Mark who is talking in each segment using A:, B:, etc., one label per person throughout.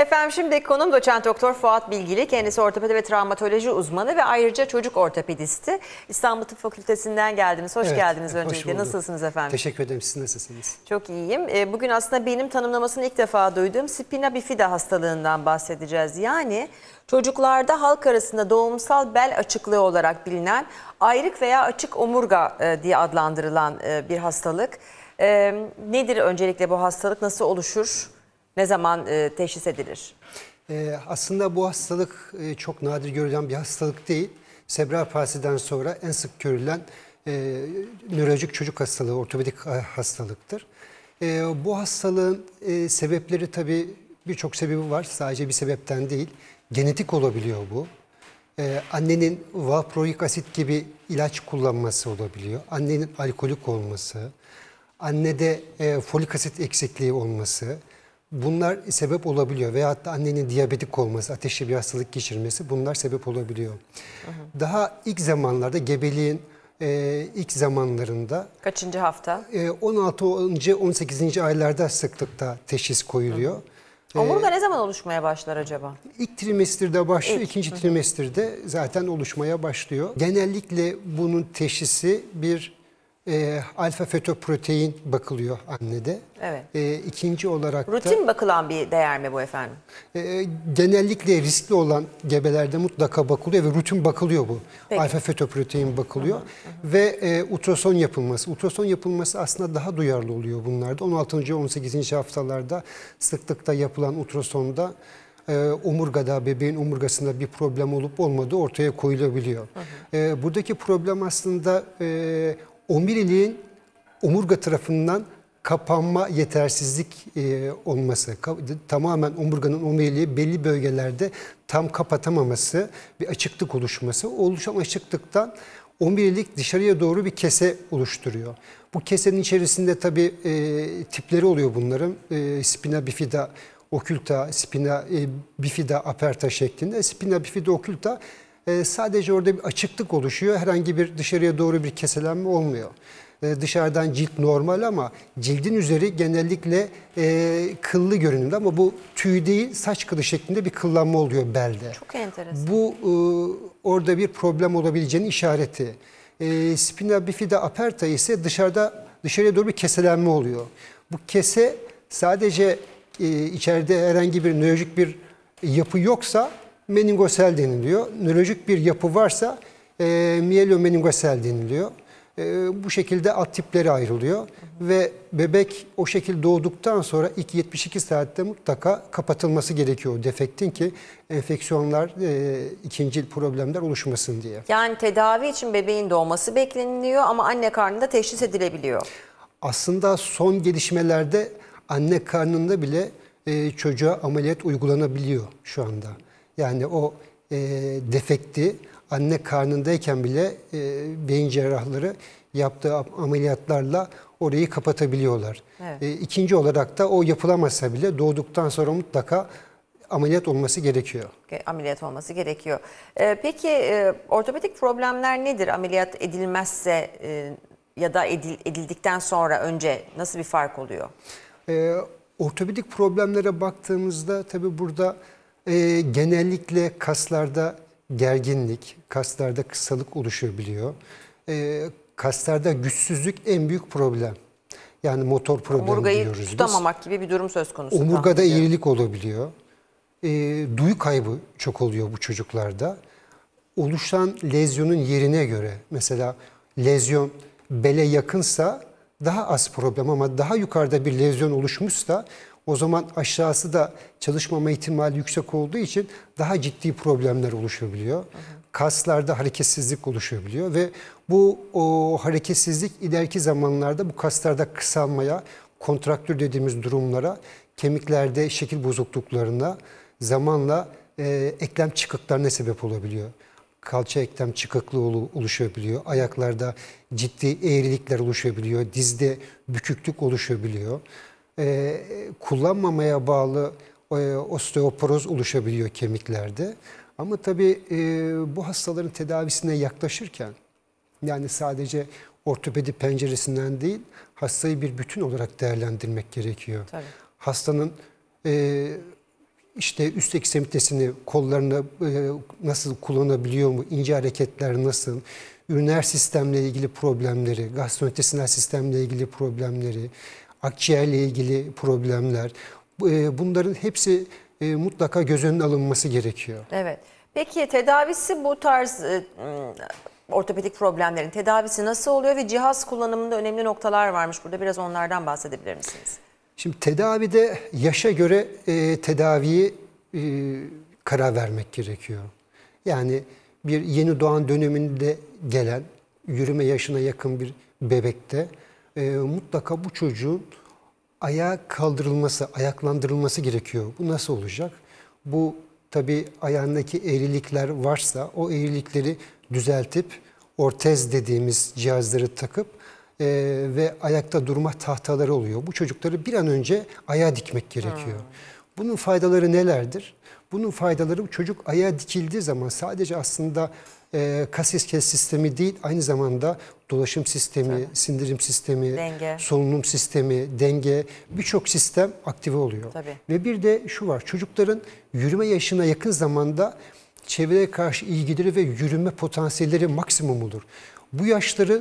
A: Efendim şimdi konum doçent doktor Fuat Bilgili. Kendisi ortopedi ve travmatoloji uzmanı ve ayrıca çocuk ortopedisti. İstanbul Tıp Fakültesinden geldiniz. Hoş geldiniz öncelikle.
B: Hoş
A: Nasılsınız efendim?
B: Teşekkür ederim. Siz nasılsınız?
A: Çok iyiyim. Bugün aslında benim tanımlamasını ilk defa duyduğum spina bifida hastalığından bahsedeceğiz. Yani çocuklarda halk arasında doğumsal bel açıklığı olarak bilinen ayrık veya açık omurga diye adlandırılan bir hastalık. Nedir öncelikle bu hastalık? Nasıl oluşur? Ne zaman teşhis edilir?
B: Aslında bu hastalık çok nadir görülen bir hastalık değil. Sebral palsiden sonra en sık görülen nörolojik çocuk hastalığı, ortopedik hastalıktır. Bu hastalığın sebepleri tabii birçok sebebi var. Sadece bir sebepten değil. Genetik olabiliyor bu. Annenin valproik asit gibi ilaç kullanması olabiliyor. Annenin alkolik olması, annede folik asit eksikliği olması. Bunlar sebep olabiliyor veyahut da annenin diyabetik olması, ateşli bir hastalık geçirmesi bunlar sebep olabiliyor. Daha ilk zamanlarda gebeliğin ilk zamanlarında
A: Kaçıncı hafta?
B: 16. 18. aylarda sıklıkta teşhis koyuluyor.
A: Omurga ne zaman oluşmaya başlar acaba?
B: İlk trimesterde başlıyor, ikinci trimesterde zaten oluşmaya başlıyor. Genellikle bunun teşhisi bir alfa fetoprotein bakılıyor annede.
A: Evet.
B: İkinci olarak
A: Rutin bakılan bir değer mi bu efendim?
B: Genellikle riskli olan gebelerde mutlaka bakılıyor ve rutin bakılıyor bu.
A: Peki.
B: Alfa fetoprotein bakılıyor ve ultrason yapılması. Ultrason yapılması aslında daha duyarlı oluyor bunlarda. 16. 18. haftalarda sıklıkta yapılan ultrasonda omurgada, bebeğin omurgasında bir problem olup olmadığı ortaya koyulabiliyor. Buradaki problem aslında omuriliğin omurga tarafından kapanma yetersizlik olması, tamamen omurganın omuriliği belli bölgelerde tam kapatamaması, bir açıklık oluşması. Oluşan açıklıktan omurilik dışarıya doğru bir kese oluşturuyor. Bu kesenin içerisinde tabii tipleri oluyor bunların. Spina bifida occulta, spina bifida aperta şeklinde. Spina bifida occulta sadece orada bir açıklık oluşuyor. Herhangi bir dışarıya doğru bir keselenme olmuyor. Dışarıdan cilt normal ama cildin üzeri genellikle kıllı görünümde ama bu tüy değil saç kılı şeklinde bir kıllanma oluyor belde.
A: Çok enteresan.
B: Bu orada bir problem olabileceğinin işareti. Spina bifida aperta ise dışarıya doğru bir keselenme oluyor. Bu kese sadece içeride herhangi bir nörolojik bir yapı yoksa meningosel deniliyor. Nörolojik bir yapı varsa miyelomeningosel deniliyor. Bu şekilde alt tipleri ayrılıyor ve bebek o şekilde doğduktan sonra ilk 72 saatte mutlaka kapatılması gerekiyor o defektin ki enfeksiyonlar, ikincil problemler oluşmasın diye.
A: Yani tedavi için bebeğin doğması bekleniliyor ama anne karnında teşhis edilebiliyor.
B: Aslında son gelişmelerde anne karnında bile çocuğa ameliyat uygulanabiliyor şu anda. Yani o defekti anne karnındayken bile beyin cerrahları yaptığı ameliyatlarla orayı kapatabiliyorlar. Evet. İkinci olarak da o yapılamazsa bile doğduktan sonra mutlaka ameliyat olması gerekiyor.
A: Ameliyat olması gerekiyor. Peki ortopedik problemler nedir? Ameliyat edilmezse ya da edildikten sonra önce nasıl bir fark oluyor?
B: Ortopedik problemlere baktığımızda tabii burada genellikle kaslarda gerginlik, kaslarda kısalık oluşabiliyor. Kaslarda güçsüzlük en büyük problem. Yani motor problemi
A: Omurgayı
B: diyoruz biz.
A: tutamamak gibi bir durum söz konusu.
B: Omurgada eğrilik olabiliyor. Duyu kaybı çok oluyor bu çocuklarda. Oluşan lezyonun yerine göre mesela lezyon bele yakınsa daha az problem ama daha yukarıda bir lezyon oluşmuşsa o zaman aşağısı da çalışmama ihtimali yüksek olduğu için daha ciddi problemler oluşabiliyor. Kaslarda hareketsizlik oluşabiliyor ve bu hareketsizlik ileriki zamanlarda bu kaslarda kısalmaya, kontraktür dediğimiz durumlara, kemiklerde şekil bozukluklarına, zamanla eklem çıkıklarına sebep olabiliyor. Kalça eklem çıkıklığı oluşabiliyor. Ayaklarda ciddi eğrilikler oluşabiliyor. Dizde büküklük oluşabiliyor. Kullanmamaya bağlı osteoporoz oluşabiliyor kemiklerde. Ama tabii bu hastaların tedavisine yaklaşırken yani sadece ortopedi penceresinden değil hastayı bir bütün olarak değerlendirmek gerekiyor.
A: Tabii.
B: Hastanın işte üst ekstremitesini, kollarını nasıl kullanabiliyor mu, ince hareketler nasıl, üriner sistemle ilgili problemleri, gastrointestinal sistemle ilgili problemleri, akciğerle ilgili problemler, bunların hepsi mutlaka göz önüne alınması gerekiyor.
A: Evet. Peki tedavisi bu tarz ortopedik problemlerin tedavisi nasıl oluyor ve cihaz kullanımında önemli noktalar varmış. Burada biraz onlardan bahsedebilir misiniz?
B: Şimdi tedavide yaşa göre tedaviyi karar vermek gerekiyor. Yani bir yeni doğan döneminde gelen yürüme yaşına yakın bir bebekte mutlaka bu çocuğun ayağa kaldırılması, ayaklandırılması gerekiyor. Bu nasıl olacak? Bu tabii ayağındaki eğrilikler varsa o eğrilikleri düzeltip ortez dediğimiz cihazları takıp ve ayakta durma tahtaları oluyor. Bu çocukları bir an önce ayağa dikmek gerekiyor. Bunun faydaları nelerdir? Bunun faydaları çocuk ayağa dikildiği zaman sadece aslında kas iskelet sistemi değil, aynı zamanda dolaşım sistemi, sindirim sistemi,
A: Denge.
B: solunum sistemi, denge, birçok sistem aktive oluyor.
A: Tabii.
B: Ve bir de şu var, çocukların yürüme yaşına yakın zamanda çevreye karşı ilgileri ve yürüme potansiyelleri maksimumudur. Bu yaşları,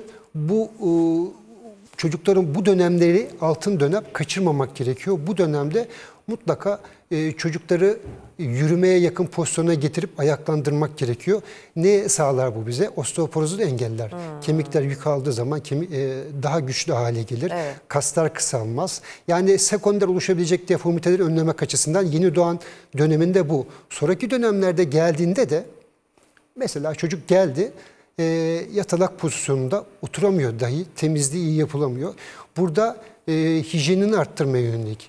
B: çocukların bu dönemleri altın dönem kaçırmamak gerekiyor. Bu dönemde mutlaka çocukları yürümeye yakın pozisyona getirip ayaklandırmak gerekiyor. Ne sağlar bu bize? Osteoporozu da engeller. Kemikler yük aldığı zaman daha güçlü hale gelir.
A: Evet.
B: Kaslar kısalmaz. Yani sekonder oluşabilecek deformiteleri önlemek açısından yeni doğan döneminde bu. Sonraki dönemlerde geldiğinde de mesela çocuk geldi, yatalak pozisyonunda oturamıyor dahi, temizliği iyi yapılamıyor. Burada hijyenini arttırmaya yönelik.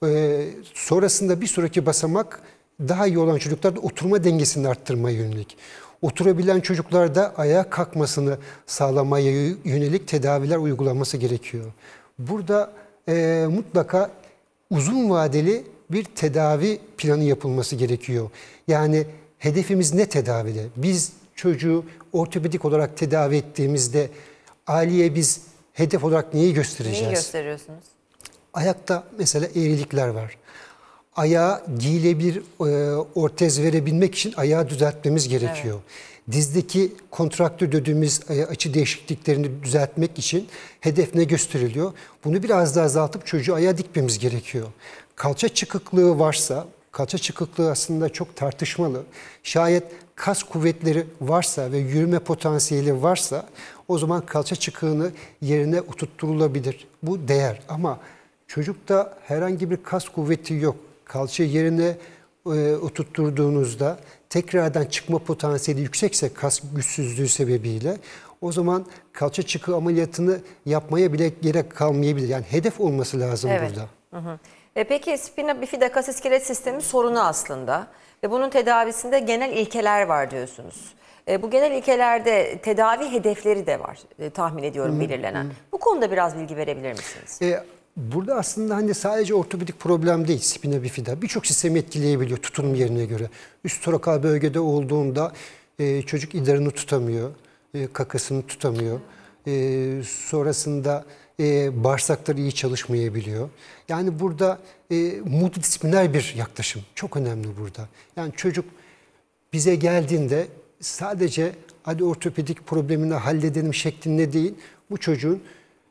B: Sonrasında bir sonraki basamak daha iyi olan çocuklarda oturma dengesini arttırmaya yönelik. Oturabilen çocuklarda ayağa kalkmasını sağlamaya yönelik tedaviler uygulanması gerekiyor. Burada mutlaka uzun vadeli bir tedavi planı yapılması gerekiyor. Yani hedefimiz ne tedavide? Biz çocuğu ortopedik olarak tedavi ettiğimizde aileye biz hedef olarak neyi göstereceğiz?
A: Neyi gösteriyorsunuz?
B: Ayakta mesela eğrilikler var. Ayağa giyilebilir ortez verebilmek için ayağı düzeltmemiz gerekiyor. Evet. Dizdeki kontraktür dediğimiz açı değişikliklerini düzeltmek için hedef ne gösteriliyor? Bunu biraz daha azaltıp çocuğu ayağa dikmemiz gerekiyor. Kalça çıkıklığı varsa, kalça çıkıklığı aslında çok tartışmalı. Şayet kas kuvvetleri varsa ve yürüme potansiyeli varsa o zaman kalça çıkığını yerine oturtturulabilir. Bu değer ama çocukta herhangi bir kas kuvveti yok. Kalça yerine oturtturduğunuzda tekrardan çıkma potansiyeli yüksekse kas güçsüzlüğü sebebiyle o zaman kalça çıkığı ameliyatını yapmaya bile gerek kalmayabilir. Yani hedef olması lazım burada.
A: Hı hı. Peki spina bifida kas iskelet sistemi sorunu aslında ve bunun tedavisinde genel ilkeler var diyorsunuz. Bu genel ilkelerde tedavi hedefleri de var tahmin ediyorum belirlenen. Bu konuda biraz bilgi verebilir misiniz?
B: Burada aslında hani sadece ortopedik problem değil spina bifida. Birçok sistemi etkileyebiliyor tutunum yerine göre. Üst torakal bölgede olduğunda çocuk idarını tutamıyor, kakasını tutamıyor. Sonrasında bağırsakları iyi çalışmayabiliyor. Yani burada multidisipliner bir yaklaşım çok önemli burada. Yani çocuk bize geldiğinde sadece hadi ortopedik problemini halledelim şeklinde değil, bu çocuğun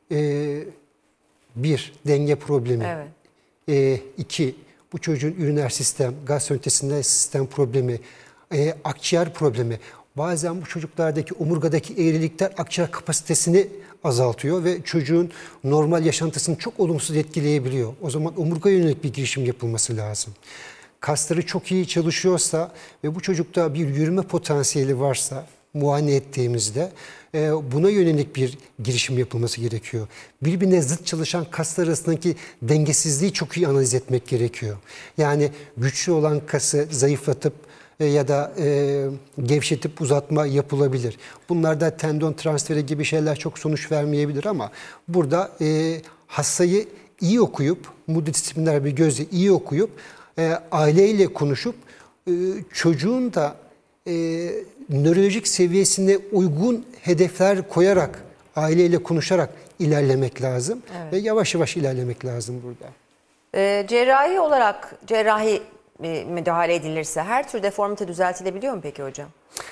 B: bir, denge problemi.
A: Evet.
B: İki, bu çocuğun üriner sistem, gastrointestinal sistem problemi, akciğer problemi. Bazen bu çocuklardaki omurgadaki eğrilikler akciğer kapasitesini azaltıyor ve çocuğun normal yaşantısını çok olumsuz etkileyebiliyor. O zaman omurga yönelik bir girişim yapılması lazım. Kasları çok iyi çalışıyorsa ve bu çocukta bir yürüme potansiyeli varsa muayene ettiğimizde buna yönelik bir girişim yapılması gerekiyor. Birbirine zıt çalışan kaslar arasındaki dengesizliği çok iyi analiz etmek gerekiyor. Yani güçlü olan kası zayıflatıp ya da gevşetip uzatma yapılabilir. Bunlarda tendon transferi gibi şeyler çok sonuç vermeyebilir ama burada hastayı iyi okuyup, multidisipliner bir gözle iyi okuyup aileyle konuşup çocuğun da nörolojik seviyesine uygun hedefler koyarak, aileyle konuşarak ilerlemek lazım. Evet. Ve yavaş yavaş ilerlemek lazım burada.
A: Cerrahi olarak, cerrahi müdahale edilirse her tür deformite düzeltilebiliyor mu peki hocam?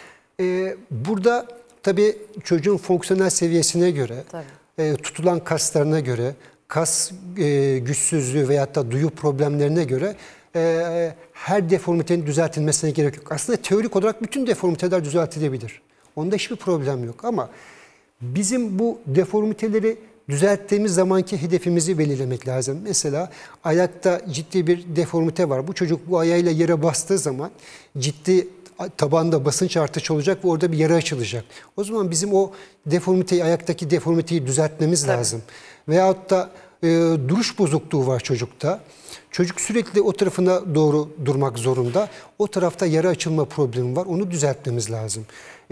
B: Burada tabii çocuğun fonksiyonel seviyesine göre, tutulan kaslarına göre, kas güçsüzlüğü veyahut da duyu problemlerine göre her deformitenin düzeltilmesine gerek yok. Aslında teorik olarak bütün deformiteler düzeltilebilir. Onda hiçbir problem yok ama bizim bu deformiteleri düzelttiğimiz zamanki hedefimizi belirlemek lazım. Mesela ayakta ciddi bir deformite var. Bu çocuk bu ayağıyla yere bastığı zaman ciddi tabanda basınç artışı olacak ve orada bir yara açılacak. O zaman bizim o deformiteyi, ayaktaki deformiteyi düzeltmemiz lazım. Veyahut da duruş bozukluğu var çocukta. Çocuk sürekli o tarafına doğru durmak zorunda. O tarafta yara açılma problemi var. Onu düzeltmemiz lazım.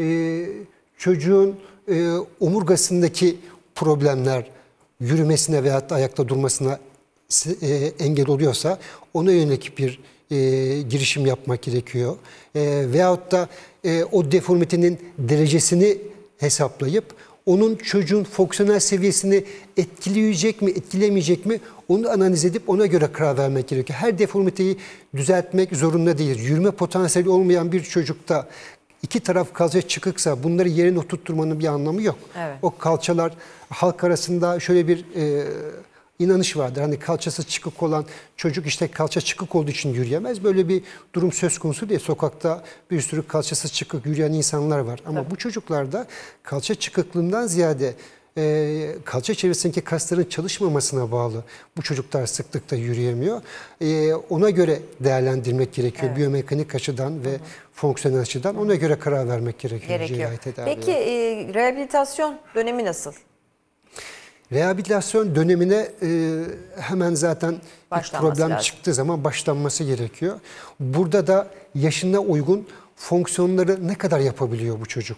B: Çocuğun omurgasındaki problemler yürümesine veyahut da ayakta durmasına engel oluyorsa ona yönelik bir girişim yapmak gerekiyor. Veyahut da o deformitenin derecesini hesaplayıp onun çocuğun fonksiyonel seviyesini etkileyecek mi, etkilemeyecek mi onu analiz edip ona göre karar vermek gerekiyor. Her deformiteyi düzeltmek zorunda değil. Yürüme potansiyeli olmayan bir çocukta iki taraf kalça çıkıksa bunları yerine oturtturmanın bir anlamı yok.
A: Evet.
B: O kalçalar halk arasında şöyle bir inanış vardır. Hani kalçası çıkık olan çocuk işte kalça çıkık olduğu için yürüyemez. Böyle bir durum söz konusu değil. Sokakta bir sürü kalçası çıkık yürüyen insanlar var. Ama bu çocuklarda kalça çıkıklığından ziyade kalça çevresindeki kasların çalışmamasına bağlı bu çocuklar sıklıkla yürüyemiyor. Ona göre değerlendirmek gerekiyor. Biyomekanik açıdan ve fonksiyonel açıdan ona göre karar vermek gerekiyor.
A: Peki rehabilitasyon dönemi nasıl?
B: Rehabilitasyon dönemine hemen zaten problem çıktığı zaman başlanması gerekiyor. Burada da yaşına uygun fonksiyonları ne kadar yapabiliyor bu çocuk?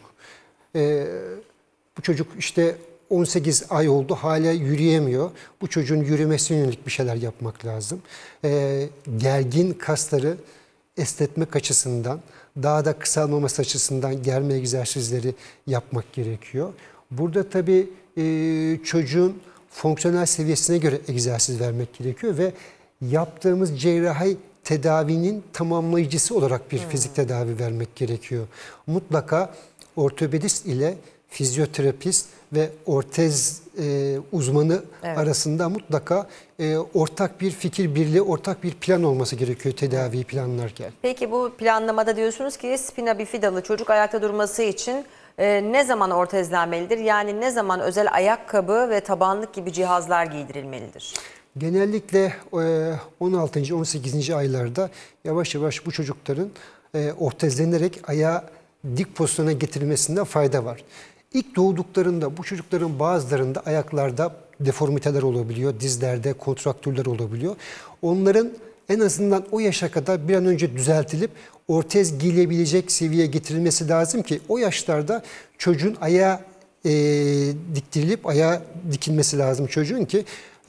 B: Bu çocuk işte 18 ay oldu hala yürüyemiyor. Bu çocuğun yürümesine yönelik bir şeyler yapmak lazım. Gergin kasları esnetmek açısından, daha da kısalmaması açısından germe egzersizleri yapmak gerekiyor. Burada tabii çocuğun fonksiyonel seviyesine göre egzersiz vermek gerekiyor ve yaptığımız cerrahi tedavinin tamamlayıcısı olarak bir fizik tedavi vermek gerekiyor. Mutlaka ortopedist ile fizyoterapist ve ortez uzmanı arasında mutlaka ortak bir fikir birliği, ortak bir plan olması gerekiyor tedaviyi planlarken.
A: Peki bu planlamada diyorsunuz ki spina bifidalı çocuk ayakta durması için ne zaman ortezlenmelidir? Yani ne zaman özel ayakkabı ve tabanlık gibi cihazlar giydirilmelidir?
B: Genellikle 16. 18. aylarda yavaş yavaş bu çocukların ortezlenerek ayağı dik pozisyona getirilmesinde fayda var. İlk doğduklarında bu çocukların bazılarında ayaklarda deformiteler olabiliyor, dizlerde kontraktürler olabiliyor. Onların en azından o yaşa kadar bir an önce düzeltilip ortez giyilebilecek seviyeye getirilmesi lazım ki o yaşlarda çocuğun ayağı diktirilip ayağa dikilmesi lazım çocuğun ki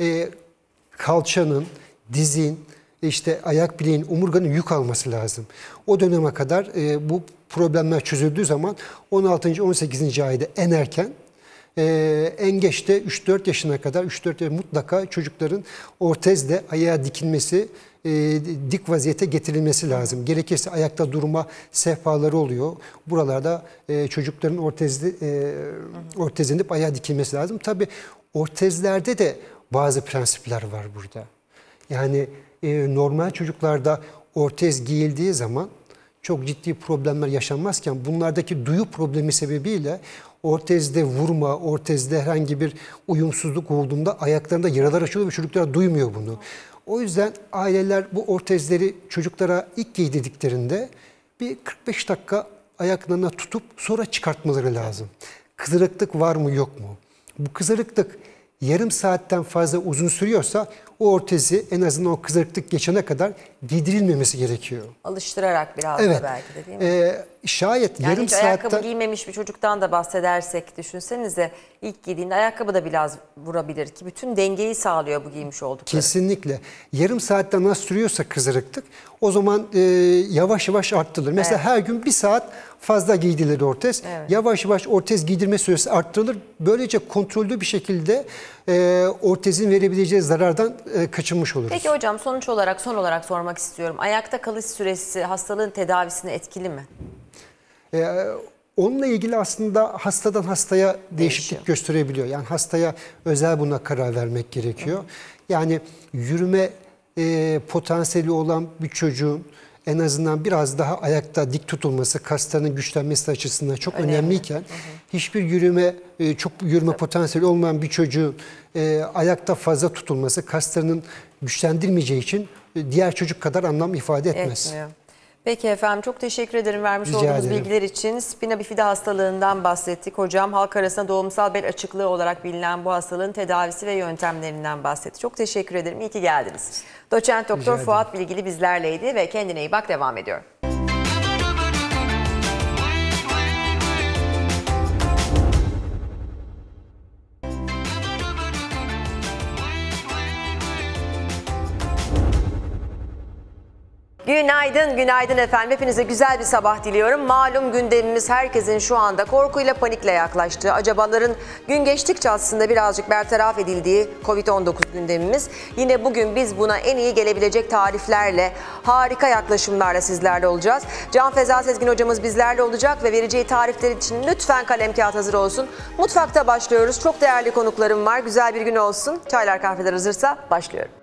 B: kalçanın, dizin, işte ayak bileğin, omurganın yük alması lazım. O döneme kadar bu problemler çözüldüğü zaman 16. 18. ayda en erken en geç de 3-4 yaşına kadar 3-4 mutlaka çocukların ortezle ayağa dikilmesi, dik vaziyete getirilmesi lazım. Gerekirse ayakta durma sehpaları oluyor. Buralarda çocukların ortezlenip ayağa dikilmesi lazım. Tabii ortezlerde de bazı prensipler var burada. Yani normal çocuklarda ortez giyildiği zaman çok ciddi problemler yaşanmazken bunlardaki duyu problemi sebebiyle ortezde vurma, ortezde herhangi bir uyumsuzluk olduğunda ayaklarında yaralar açılıyor ve çocuklar duymuyor bunu. O yüzden aileler bu ortezleri çocuklara ilk giydirdiklerinde bir 45 dakika ayaklarına tutup sonra çıkartmaları lazım. Kızarıklık var mı yok mu? Bu kızarıklık yarım saatten fazla uzun sürüyorsa o ortezi en azından o kızarıklık geçene kadar giydirilmemesi gerekiyor.
A: Alıştırarak biraz da belki de değil mi?
B: Şayet
A: yani
B: yarım
A: hiç
B: saatten...
A: ayakkabı giymemiş bir çocuktan da bahsedersek düşünsenize ilk giydiğinde ayakkabı da biraz vurabilir ki bütün dengeyi sağlıyor bu giymiş oldukları.
B: Kesinlikle. Yarım saatten nasıl sürüyorsa kızarıklık o zaman yavaş yavaş arttırılır. Mesela her gün 1 saat fazla giydirir ortez. Yavaş yavaş ortez giydirme süresi arttırılır. Böylece kontrollü bir şekilde ortezin verebileceği zarardan kaçınmış oluruz.
A: Peki hocam son olarak sormak istiyorum. Ayakta kalış süresi hastalığın tedavisine etkili mi?
B: Onunla ilgili aslında hastadan hastaya değişiklik gösterebiliyor. Yani hastaya özel buna karar vermek gerekiyor. Yani yürüme potansiyeli olan bir çocuğun en azından biraz daha ayakta dik tutulması, kaslarının güçlenmesi açısından çok önemliyken hiçbir çok yürüme potansiyeli olmayan bir çocuğun ayakta fazla tutulması kaslarının güçlendirmeyeceği için diğer çocuk kadar anlam ifade etmez.
A: Etmiyor. Peki efendim, çok teşekkür ederim vermiş
B: Rica
A: olduğunuz
B: ederim.
A: bilgiler için. Spina bifida hastalığından bahsettik. Hocam halk arasında doğumsal bel açıklığı olarak bilinen bu hastalığın tedavisi ve yöntemlerinden bahsetti. Çok teşekkür ederim. İyi ki geldiniz. Doçent Doktor Fuat Bilgili bizlerleydi ve kendine iyi bak devam ediyor. Günaydın, günaydın efendim. Hepinize güzel bir sabah diliyorum. Malum gündemimiz herkesin şu anda korkuyla, panikle yaklaştığı, acabaların gün geçtikçe aslında birazcık bertaraf edildiği Covid-19 gündemimiz. Yine bugün biz buna en iyi gelebilecek tariflerle, harika yaklaşımlarla sizlerle olacağız. Can Feza Sezgin hocamız bizlerle olacak ve vereceği tarifler için lütfen kalem kağıt hazır olsun. Mutfakta başlıyoruz. Çok değerli konuklarım var. Güzel bir gün olsun. Çaylar, kahveler hazırsa başlıyorum.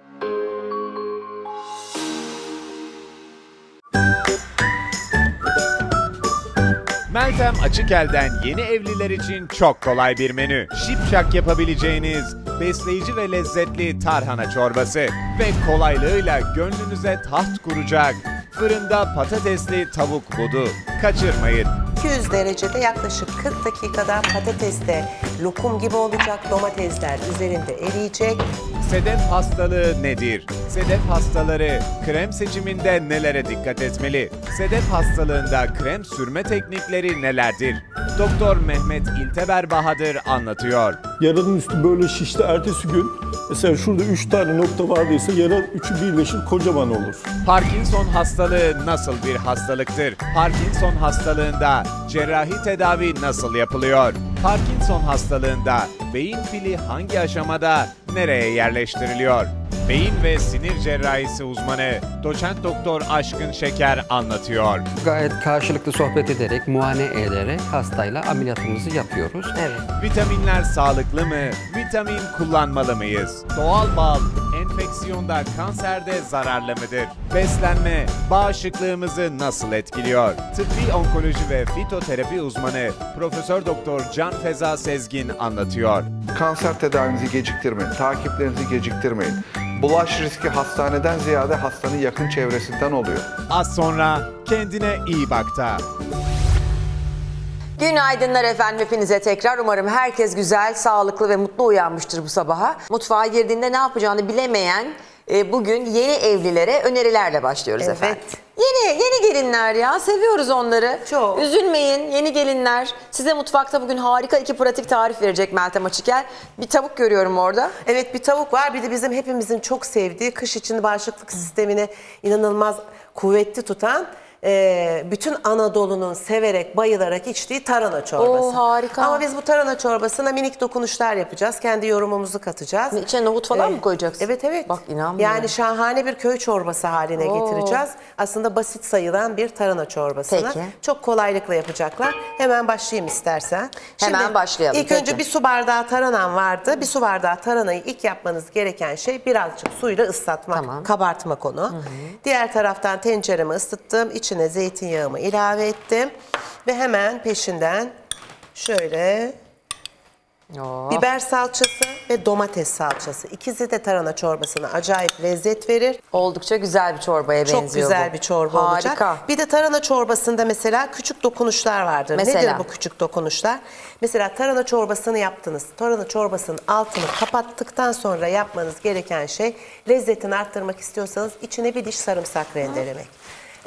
C: Meltem Açıkel'den yeni evliler için çok kolay bir menü. Şipşak yapabileceğiniz besleyici ve lezzetli tarhana çorbası ve kolaylığıyla gönlünüze taht kuracak fırında patatesli tavuk budu. Kaçırmayın.
D: 200 derecede yaklaşık 40 dakikada patates de lokum gibi olacak, domatesler üzerinde eriyecek.
C: Sedef hastalığı nedir? Sedef hastaları krem seçiminde nelere dikkat etmeli? Sedef hastalığında krem sürme teknikleri nelerdir? Doktor Mehmet İlteber Bahadır anlatıyor.
E: Yaranın üstü böyle şişti, ertesi gün mesela şurada 3 tane nokta vardıysa yara üçü birleşir, kocaman olur.
C: Parkinson hastalığı nasıl bir hastalıktır? Parkinson hastalığında cerrahi tedavi nasıl yapılıyor? Parkinson hastalığında beyin pili hangi aşamada nereye yerleştiriliyor? Beyin ve sinir cerrahisi uzmanı Doçent Doktor Aşkın Şeker anlatıyor.
F: Gayet karşılıklı sohbet ederek, muayene ederek hastayla ameliyatımızı yapıyoruz.
A: Evet.
C: Vitaminler sağlıklı mı? Vitamin kullanmalı mıyız? Doğal bal enfeksiyonda, kanserde zararlı mıdır? Beslenme bağışıklığımızı nasıl etkiliyor? Tıbbi onkoloji ve fitoterapi uzmanı Profesör Doktor Can Feza Sezgin anlatıyor.
G: Kanser tedavinizi geciktirmeyin, takiplerinizi geciktirmeyin. Bulaş riski hastaneden ziyade hastanın yakın çevresinden oluyor.
C: Az sonra kendine iyi bakta.
A: Günaydınlar efendim hepinize tekrar. Umarım herkes güzel, sağlıklı ve mutlu uyanmıştır bu sabaha. Mutfağa girdiğinde ne yapacağını bilemeyen bugün yeni evlilere önerilerle başlıyoruz efendim. Yeni gelinler ya, seviyoruz onları.
D: Çok.
A: Üzülmeyin yeni gelinler. Size mutfakta bugün harika 2 pratik tarif verecek Meltem Açıkel. Bir tavuk görüyorum orada.
D: Evet, bir tavuk var, bir de bizim hepimizin çok sevdiği, kış için bağışıklık sistemini inanılmaz kuvvetli tutan, bütün Anadolu'nun severek, bayılarak içtiği tarhana çorbası.
A: Oo, harika.
D: Ama biz bu tarhana çorbasına minik dokunuşlar yapacağız. Kendi yorumumuzu katacağız.
A: İçine nohut falan mı koyacaksın?
D: Evet, evet.
A: Bak inanmıyorum.
D: Yani şahane bir köy çorbası haline getireceğiz. Aslında basit sayılan bir tarhana çorbasını.
A: Peki.
D: Çok kolaylıkla yapacaklar. Hemen başlayayım istersen.
A: Hemen başlayalım,
D: İlk
A: peki.
D: önce bir su bardağı tarhanan vardı. Bir su bardağı tarhanayı ilk yapmanız gereken şey birazcık suyla ıslatmak,
A: Tamam.
D: kabartmak onu. Diğer taraftan tenceremi ısıttım. İçine zeytinyağımı ilave ettim. Ve hemen peşinden şöyle biber salçası ve domates salçası. İkisi de tarhana çorbasına acayip lezzet verir.
A: Oldukça güzel bir çorbaya benziyor bu.
D: Çok güzel bir çorba olacak.
A: Harika.
D: Bir de tarhana çorbasında mesela küçük dokunuşlar vardır.
A: Mesela?
D: Nedir bu küçük dokunuşlar? Mesela tarhana çorbasını yaptınız. Tarhana çorbasının altını kapattıktan sonra yapmanız gereken şey, lezzetini arttırmak istiyorsanız içine bir diş sarımsak rendelemek.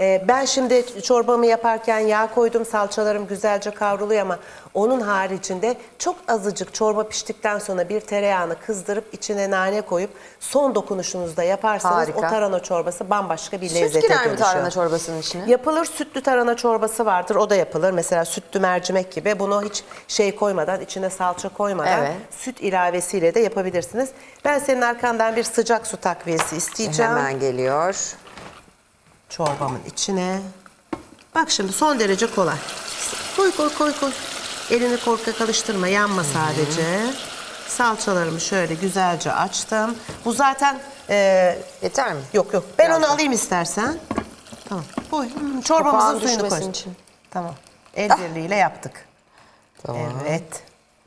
D: Ben şimdi çorbamı yaparken yağ koydum, salçalarım güzelce kavruluyor ama onun haricinde çok azıcık çorba piştikten sonra bir tereyağını kızdırıp içine nane koyup son dokunuşunuzda yaparsanız
A: Harika.
D: o tarhana çorbası bambaşka bir
A: Süt
D: lezzete
A: girer mi
D: dönüşüyor.
A: tarhana çorbasının içine?
D: Yapılır, sütlü tarhana çorbası vardır, o da yapılır. Mesela sütlü mercimek gibi, bunu hiç şey koymadan, içine salça koymadan
A: Evet.
D: süt ilavesiyle de yapabilirsiniz. Ben senin arkandan bir sıcak su takviyesi isteyeceğim.
A: Hemen geliyor.
D: Çorbamın içine. Bak şimdi son derece kolay. Koy koy koy koy. Elini korkak karıştırma, yanma sadece. Salçalarımı şöyle güzelce açtım. Bu zaten
A: Yeter mi?
D: yok yok. Ben
A: Biraz
D: onu
A: daha.
D: alayım istersen. Tamam. Koy. Çorbamızın
A: Kapağın
D: suyunu koy.
A: düşmesin için.
D: Tamam. El birliğiyle yaptık.
A: Tamam.
D: Evet.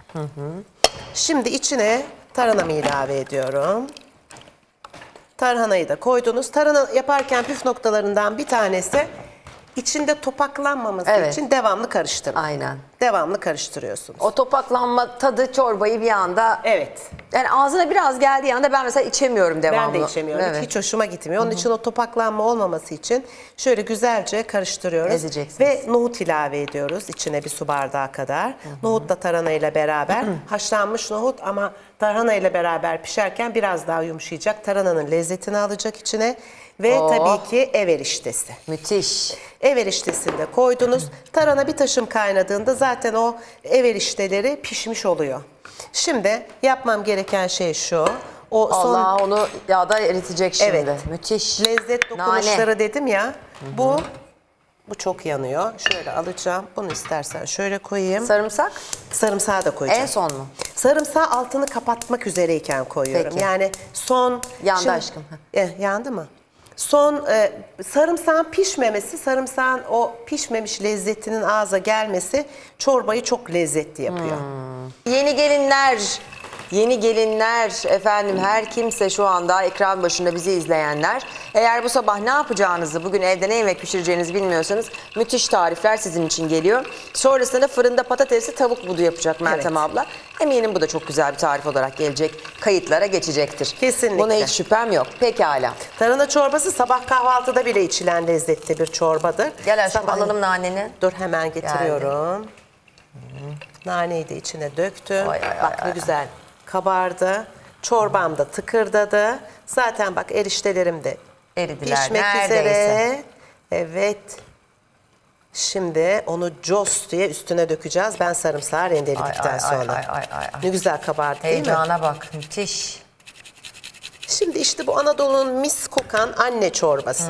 D: Şimdi içine tarhanamı ilave ediyorum. Tarhanayı da koydunuz. Tarhana yaparken püf noktalarından bir tanesi içinde topaklanmaması
A: Evet.
D: için devamlı karıştırın.
A: Aynen.
D: Devamlı karıştırıyorsunuz.
A: O topaklanma tadı çorbayı bir anda...
D: Evet.
A: Yani ağzına biraz geldiği anda ben mesela içemiyorum devamlı.
D: Ben de içemiyorum.
A: Evet.
D: Hiç hoşuma gitmiyor. Onun için o topaklanma olmaması için şöyle güzelce karıştırıyoruz.
A: Ezeceksiniz.
D: Ve nohut ilave ediyoruz içine bir su bardağı kadar. Nohut da tarhana ile beraber. Haşlanmış nohut ama tarhana ile beraber pişerken biraz daha yumuşayacak. Tarhananın lezzetini alacak içine. Ve
A: Oh.
D: tabii ki ev eriştesi.
A: Müthiş.
D: Ev eriştesini de koydunuz. Tarhana bir taşım kaynadığında zaten o ev erişteleri pişmiş oluyor. Şimdi yapmam gereken şey şu. O son
A: Allah onu yağda eritecek şimdi.
D: Evet.
A: Müthiş.
D: lezzet dokunuşları dedim ya. Bu çok yanıyor. Şöyle alacağım. Bunu istersen şöyle koyayım.
A: Sarımsak
D: Sarımsağı da koyacağım.
A: en son mu?
D: Sarımsağı altını kapatmak üzereyken koyuyorum.
A: Peki.
D: Yani son...
A: Yandı aşkım.
D: Yandı mı? Son sarımsağın pişmemesi, sarımsağın o pişmemiş lezzetinin ağza gelmesi çorbayı çok lezzetli yapıyor.
A: Yeni gelinler efendim her kimse şu anda ekran başında bizi izleyenler. Eğer bu sabah ne yapacağınızı, bugün evde ne yemek pişireceğinizi bilmiyorsanız müthiş tarifler sizin için geliyor. Sonrasında fırında patatesli tavuk budu yapacak Meltem abla. Eminim bu da çok güzel bir tarif olarak gelecek. Kayıtlara geçecektir.
D: Kesinlikle.
A: Buna hiç şüphem yok. Pekala.
D: Tarhana çorbası sabah kahvaltıda bile içilen lezzetli bir çorbadır.
A: Gel aşkım
D: Sabah-
A: alalım naneni.
D: Dur hemen getiriyorum. Naneyi de içine döktüm.
A: Ay, ay,
D: Bak
A: ay,
D: ne güzel kabardı. Çorbam da tıkırdadı. Zaten bak eriştelerim de
A: Eridiler
D: pişmek
A: neredeyse.
D: üzere. Evet. Şimdi onu cos diye üstüne dökeceğiz. Ben sarımsağı rendeledikten sonra.
A: Ay.
D: Ne güzel kabardı değil mi?
A: Heyecana bak müthiş.
D: Şimdi işte bu Anadolu'nun mis kokan anne çorbası.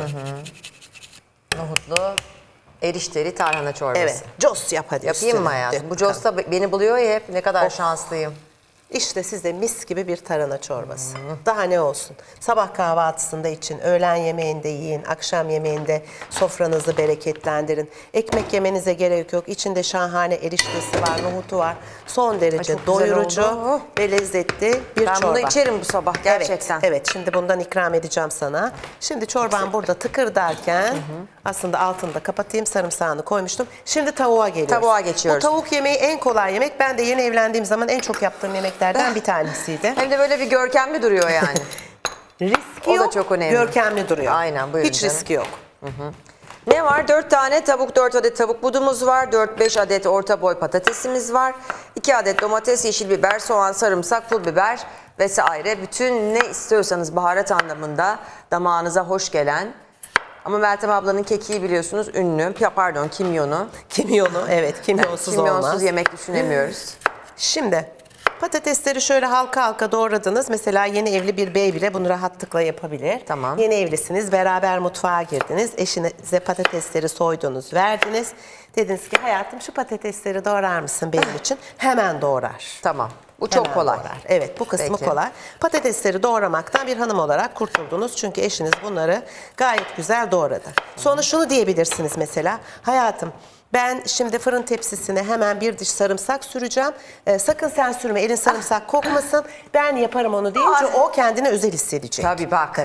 A: Nohutlu erişteli tarhana çorbası.
D: Evet. Cos yap hadi
A: Yapayım mı
D: üstüne.
A: hayatım?
D: Dök
A: Bu
D: bakalım.
A: costa beni buluyor ya hep. Ne kadar şanslıyım.
D: İşte size mis gibi bir tarhana çorbası. Daha ne olsun? Sabah kahvaltısında için, öğlen yemeğinde yiyin, akşam yemeğinde sofranızı bereketlendirin. Ekmek yemenize gerek yok. İçinde şahane eriştesi var, nohutu var. Son derece
A: çok güzel
D: doyurucu
A: oldu.
D: ve lezzetli bir
A: Ben
D: çorba.
A: bunu içerim bu sabah gerçekten.
D: Evet, şimdi bundan ikram edeceğim sana. Şimdi çorban burada tıkırdarken aslında altını da kapatayım, sarımsağını koymuştum. Şimdi tavuğa geliyoruz.
A: Tavuğa geçiyoruz.
D: Bu tavuk yemeği en kolay yemek. Ben de yeni evlendiğim zaman en çok yaptığım yemeklerden bir tanesiydi.
A: Hem de böyle bir görkemli duruyor yani.
D: Riski
A: O da
D: yok,
A: çok önemli.
D: görkemli duruyor.
A: Aynen, buyurun
D: Hiç
A: canım.
D: riski yok.
A: Ne var? 4 tane tavuk, 4 adet tavuk budumuz var. 4-5 adet orta boy patatesimiz var. 2 adet domates, yeşil biber, soğan, sarımsak, pul biber vesaire. Bütün ne istiyorsanız baharat anlamında damağınıza hoş gelen. Ama Meltem ablanın kekiği biliyorsunuz ünlü. Pardon, kimyonu.
D: Kimyonu, evet, kimyonsuz olmaz.
A: Kimyonsuz yemek düşünemiyoruz.
D: Şimdi patatesleri şöyle halka halka doğradınız. Mesela yeni evli bir bey bile bunu rahatlıkla yapabilir.
A: Tamam.
D: Yeni evlisiniz, beraber mutfağa girdiniz. Eşinize patatesleri soydunuz, verdiniz. Dediniz ki hayatım şu patatesleri doğrar mısın benim için? Hemen doğrar.
A: Tamam. Bu çok
D: Hemen
A: kolay.
D: doğrar. Evet, bu kısmı
A: Peki.
D: kolay. Patatesleri doğramaktan bir hanım olarak kurtuldunuz. Çünkü eşiniz bunları gayet güzel doğradı. Sonra şunu diyebilirsiniz mesela. Hayatım, ben şimdi fırın tepsisine hemen bir diş sarımsak süreceğim. Sakın sen sürme, elin sarımsak kokmasın. Ben yaparım onu deyince o kendine özel hissedecek.
A: Tabii bak.
D: Tabii.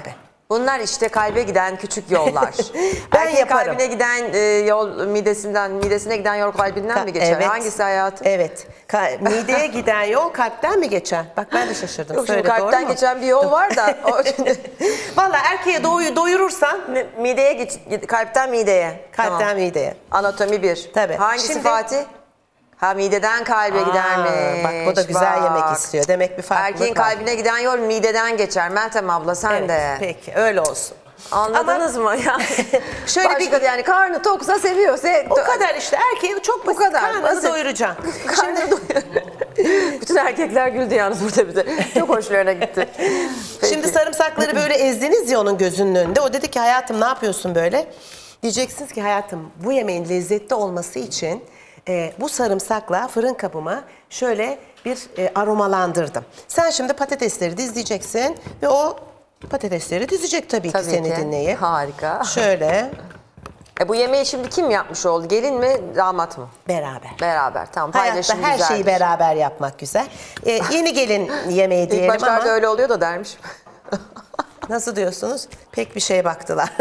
A: Bunlar işte kalbe giden küçük yollar.
D: Ben
A: Erkeğin
D: yaparım.
A: kalbine giden yol midesine giden yol kalbinden mi geçer?
D: Evet.
A: Hangisi hayatım?
D: Evet. Mideye giden yol kalpten mi geçer? Bak ben de şaşırdım.
A: Yok şimdi
D: Söyle, doğru
A: kalpten
D: mu?
A: geçen bir yol var da.
D: Vallahi erkeğe doyurursan
A: Mideye kalpten mideye.
D: kalpten
A: Tamam.
D: mideye.
A: Anatomi 1.
D: Tabii.
A: Hangisi
D: Şimdi-
A: Fatih? Ha mideden kalbe gidermiş.
D: Bak bu da güzel yemek istiyor. Demek bir farklılık
A: Erkeğin
D: var.
A: kalbine giden yol mideden geçer. Meltem abla sen
D: Evet,
A: de.
D: peki öyle olsun.
A: Anladınız mı ya?
D: Şöyle
A: Başka yani karnı toksa seviyorsa.
D: O kadar işte erkeği çok basit.
A: kadar
D: Karnını
A: basit.
D: doyuracaksın.
A: Karnı doyuyor. Bütün erkekler güldü yalnız burada bize. Çok hoşlarına gitti. Peki.
D: Şimdi sarımsakları böyle ezdiniz ya onun gözünün önünde. O dedi ki hayatım ne yapıyorsun böyle? Diyeceksiniz ki hayatım bu yemeğin lezzetli olması için bu sarımsakla fırın kabıma şöyle bir aromalandırdım. Sen şimdi patatesleri dizleyeceksin ve o patatesleri dizecek tabii ki seni dinleyip.
A: Harika.
D: Şöyle
A: Bu yemeği şimdi kim yapmış oldu? Gelin mi, damat mı?
D: beraber.
A: Beraber. Tamam,
D: Hayatta
A: paylaşım
D: her
A: güzeldir.
D: şeyi beraber yapmak güzel. Yeni gelin yemeği
A: İlk
D: diyelim
A: başlarda
D: ama
A: öyle oluyor da dermiş.
D: nasıl diyorsunuz? Pek bir şeye baktılar.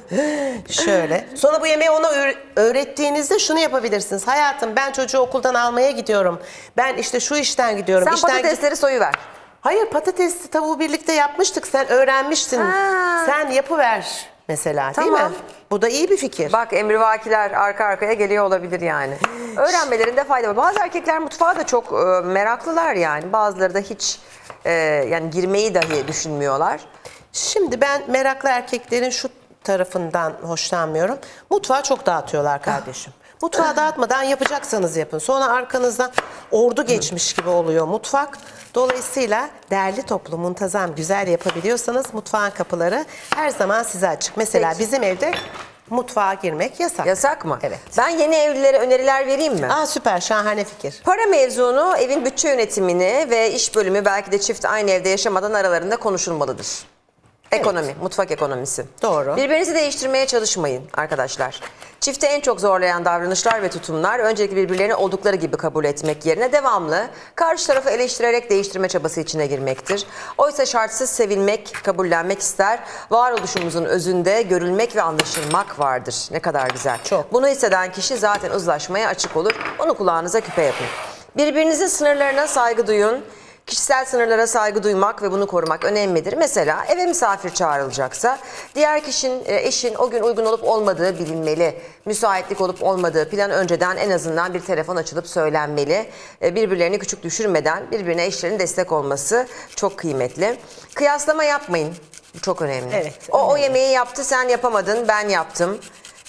D: Şöyle. Sonra bu yemeği ona öğrettiğinizde şunu yapabilirsiniz. Hayatım ben çocuğu okuldan almaya gidiyorum. Ben işte şu işten gidiyorum.
A: Sen
D: işten
A: patatesleri soyuver.
D: Hayır patatesli tavuğu birlikte yapmıştık. Sen öğrenmiştin.
A: Ha.
D: Sen yapıver mesela değil
A: Tamam.
D: mi? Bu da iyi bir fikir.
A: Bak emrivakiler arka arkaya geliyor olabilir yani. Öğrenmelerinde fayda var. Bazı erkekler mutfağa da çok meraklılar yani. Bazıları da hiç yani girmeyi dahi düşünmüyorlar.
D: Şimdi ben meraklı erkeklerin şu tarafından hoşlanmıyorum. Mutfağı çok dağıtıyorlar kardeşim. Mutfağı dağıtmadan yapacaksanız yapın. Sonra arkanızdan ordu geçmiş gibi oluyor mutfak. Dolayısıyla derli toplu, muntazam, güzel yapabiliyorsanız mutfağın kapıları her zaman size açık. Mesela
A: Peki.
D: bizim evde mutfağa girmek yasak.
A: Yasak mı?
D: Evet.
A: Ben yeni evlilere öneriler vereyim mi?
D: Aa süper, şahane fikir.
A: Para mevzunu, evin bütçe yönetimini ve iş bölümü belki de çift aynı evde yaşamadan aralarında konuşulmalıdır. Ekonomi, mutfak ekonomisi.
D: Doğru.
A: Birbirinizi değiştirmeye çalışmayın arkadaşlar. Çifte en çok zorlayan davranışlar ve tutumlar öncelikle birbirlerini oldukları gibi kabul etmek yerine devamlı karşı tarafı eleştirerek değiştirme çabası içine girmektir. Oysa şartsız sevilmek, kabullenmek ister. Varoluşumuzun özünde görülmek ve anlaşılmak vardır. Ne kadar güzel.
D: Çok.
A: Bunu hisseden kişi zaten uzlaşmaya açık olur. Onu kulağınıza küpe yapın. Birbirinizin sınırlarına saygı duyun. Kişisel sınırlara saygı duymak ve bunu korumak önemlidir. Mesela eve misafir çağrılacaksa diğer kişinin, eşin o gün uygun olup olmadığı bilinmeli. Müsaitlik olup olmadığı plan önceden en azından bir telefon açılıp söylenmeli. Birbirlerini küçük düşürmeden birbirine eşlerin destek olması çok kıymetli. Kıyaslama yapmayın. Bu çok önemli.
D: Evet,
A: O yemeği yaptı, sen yapamadın, ben yaptım.